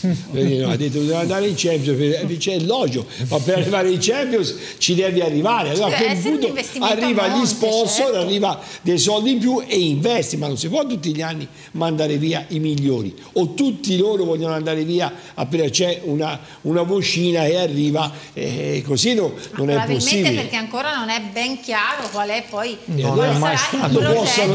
ha detto bisogna andare in Champions, c'è l'elogio, ma per arrivare in Champions ci devi arrivare, allora a quel punto arriva gli sponsor, arriva dei soldi in più e investi, ma non si può tutti gli anni mandare via i migliori, o tutti loro vogliono andare via appena c'è una vocina e arriva, così non è possibile. Probabilmente perché ancora non è ben chiaro qual è poi non è mai stato, lo possono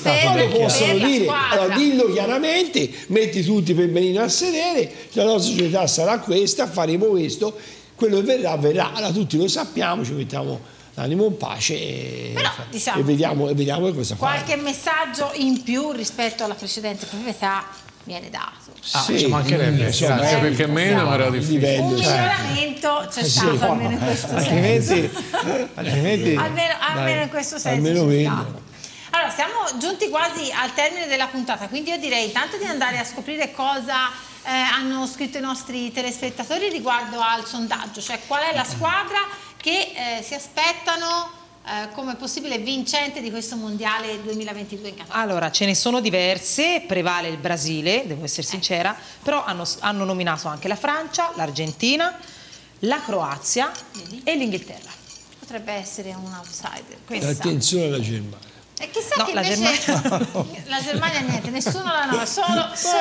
dire, allora dillo chiaramente, metti tutti per benino a sedere, la nostra società sarà questa, faremo questo, quello che verrà, allora tutti lo sappiamo, ci mettiamo l'animo in pace e vediamo che cosa fare. Qualche messaggio in più rispetto alla precedente proprietà viene dato. Ci mancherebbe, anche perché meno era difficile. Un miglioramento c'è stato, almeno in questo senso. Altrimenti almeno in questo senso c'è stato. Allora, siamo giunti quasi al termine della puntata, quindi io direi intanto di andare a scoprire cosa hanno scritto i nostri telespettatori riguardo al sondaggio, cioè qual è la squadra che si aspettano come possibile vincente di questo mondiale 2022 in Qatar. Allora, ce ne sono diverse, prevale il Brasile, devo essere sincera, però hanno nominato anche la Francia, l'Argentina, la Croazia e l'Inghilterra. Potrebbe essere un outsider. Attenzione alla Germania. E chissà che invece la Germania niente, nessuno la nova, solo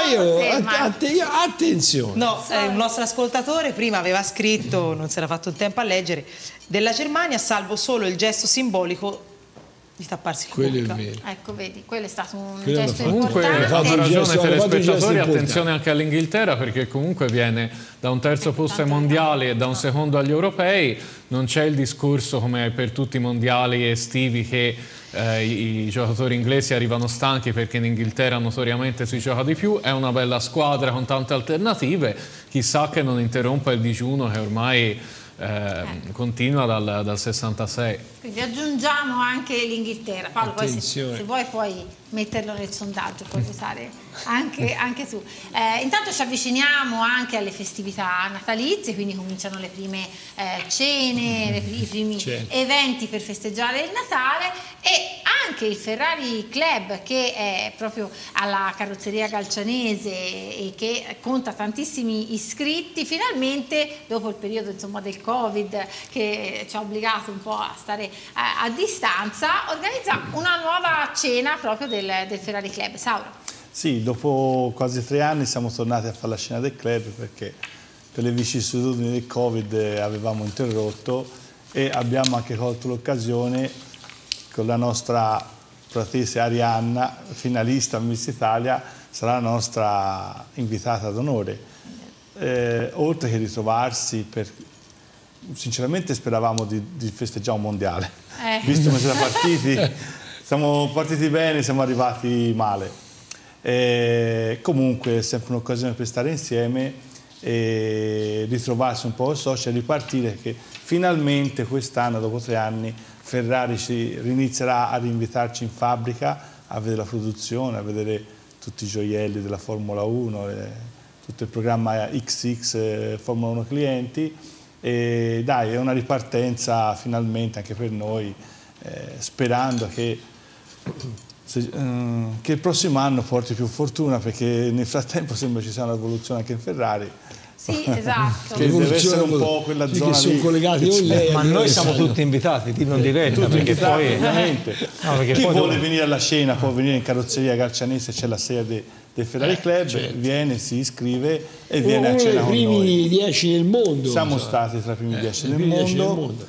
attenzione. No, un nostro ascoltatore prima aveva scritto, non si era fatto il tempo a leggere, della Germania salvo solo il gesto simbolico di tapparsi la bocca. È vero. Ecco, vedi, quello è stato un gesto comunque importante. hanno ragione i telespettatori, attenzione anche all'Inghilterra, perché comunque viene da un terzo posto ai mondiali e da un secondo agli europei, non c'è il discorso come per tutti i mondiali estivi che i giocatori inglesi arrivano stanchi perché in Inghilterra notoriamente si gioca di più, è una bella squadra con tante alternative, chissà che non interrompa il digiuno che ormai continua dal 66. Quindi aggiungiamo anche l'Inghilterra. Paolo, poi se vuoi puoi metterlo nel sondaggio, puoi usare anche tu. Intanto ci avviciniamo anche alle festività natalizie, quindi cominciano le prime cene, i primi eventi per festeggiare il Natale, e anche il Ferrari Club, che è proprio alla carrozzeria galcianese e che conta tantissimi iscritti, finalmente dopo il periodo insomma del Covid che ci ha obbligato un po' a stare a distanza, organizza una nuova cena proprio del Ferrari Club. Sauro. Sì, dopo quasi 3 anni siamo tornati a fare la cena del club, perché per le vicissitudini del Covid avevamo interrotto, e abbiamo anche colto l'occasione con la nostra fratese Arianna, finalista Miss Italia, sarà la nostra invitata d'onore. Oltre che ritrovarsi, sinceramente speravamo di festeggiare un mondiale, visto come siamo partiti bene, siamo arrivati male. Comunque è sempre un'occasione per stare insieme e ritrovarsi un po' social e ripartire, che finalmente quest'anno, dopo 3 anni, Ferrari inizierà a rinvitarci in fabbrica a vedere la produzione, a vedere tutti i gioielli della Formula 1, tutto il programma XX Formula 1 clienti, e dai, è una ripartenza finalmente anche per noi, sperando che il prossimo anno porti più fortuna, perché nel frattempo sembra ci sia un'evoluzione anche in Ferrari. Sì, esatto. Che deve essere un po' quella zona che sono lì. collegati con lei, ma noi siamo tutti invitati, non diretta, perché poi ovviamente. Chi vuole venire alla cena può venire in carrozzeria Galcianese, c'è la sede del Ferrari Club, viene, si iscrive e viene a cena con noi. Uno dei primi 10 nel mondo. Siamo stati tra i primi 10 nel mondo.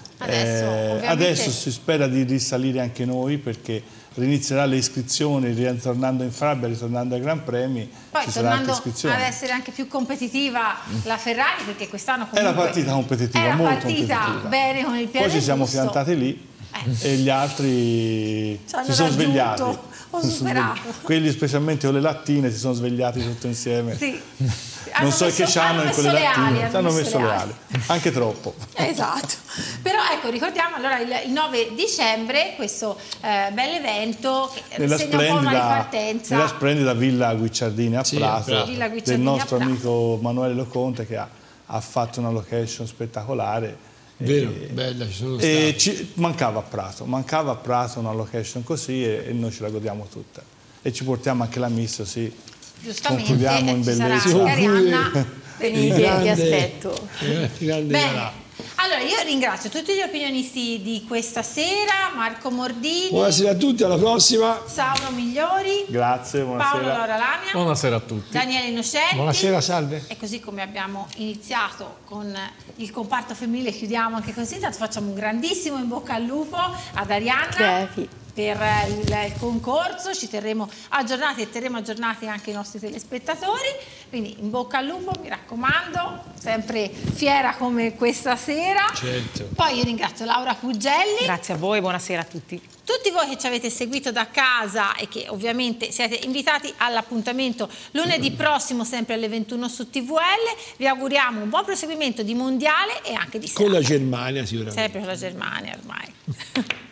Adesso si spera di risalire anche noi, perché rinizierà le iscrizioni, ritornando in Frabbia, ritornando ai Gran Premi. Poi ci sarà tornando anche iscrizione. ad essere anche più competitiva la Ferrari, perché quest'anno comunque è una partita competitiva, molto competitiva. Bene, con il piede poi ci siamo giusto. piantati lì e gli altri si sono svegliati. Ho superato. Quelli, specialmente con le lattine, si sono svegliati tutti insieme. Sì. Non so che c'hanno in quelle lattine, hanno messo le ali, anche troppo. Esatto. Però ecco, ricordiamo allora il 9 dicembre questo bell'evento che segna un po' una ripartenza. Nella splendida Villa Guicciardini a Prato, del nostro amico Manuele Loconte, che ha fatto una location spettacolare. Vero, bella, ci sono stati. Mancava a Prato una location così, e noi ce la godiamo tutta. E ci portiamo anche la miss, sì. Giustamente, concludiamo in bellezza. Arianna, venite, vi aspetto. Bene. Allora, io ringrazio tutti gli opinionisti di questa sera, Marco Mordini. Buonasera a tutti, alla prossima. Sauro Migliori. Grazie, buonasera. Paolo Laura Lamia. Buonasera a tutti. Daniele Innocenti. Buonasera, salve. E così come abbiamo iniziato con il comparto femminile, chiudiamo anche così. Intanto facciamo un grandissimo in bocca al lupo ad Arianna per il concorso. Ci terremo aggiornati e terremo aggiornati anche i nostri telespettatori. Quindi in bocca al lupo, mi raccomando, sempre fiera come questa sera. Certo. Poi io ringrazio Laura Pugelli. Grazie a voi, buonasera a tutti. Tutti voi che ci avete seguito da casa e che ovviamente siete invitati all'appuntamento lunedì prossimo sempre alle 21 su TVL, vi auguriamo un buon proseguimento di mondiale e anche di serata. Con la Germania sicuramente. Sempre con la Germania ormai.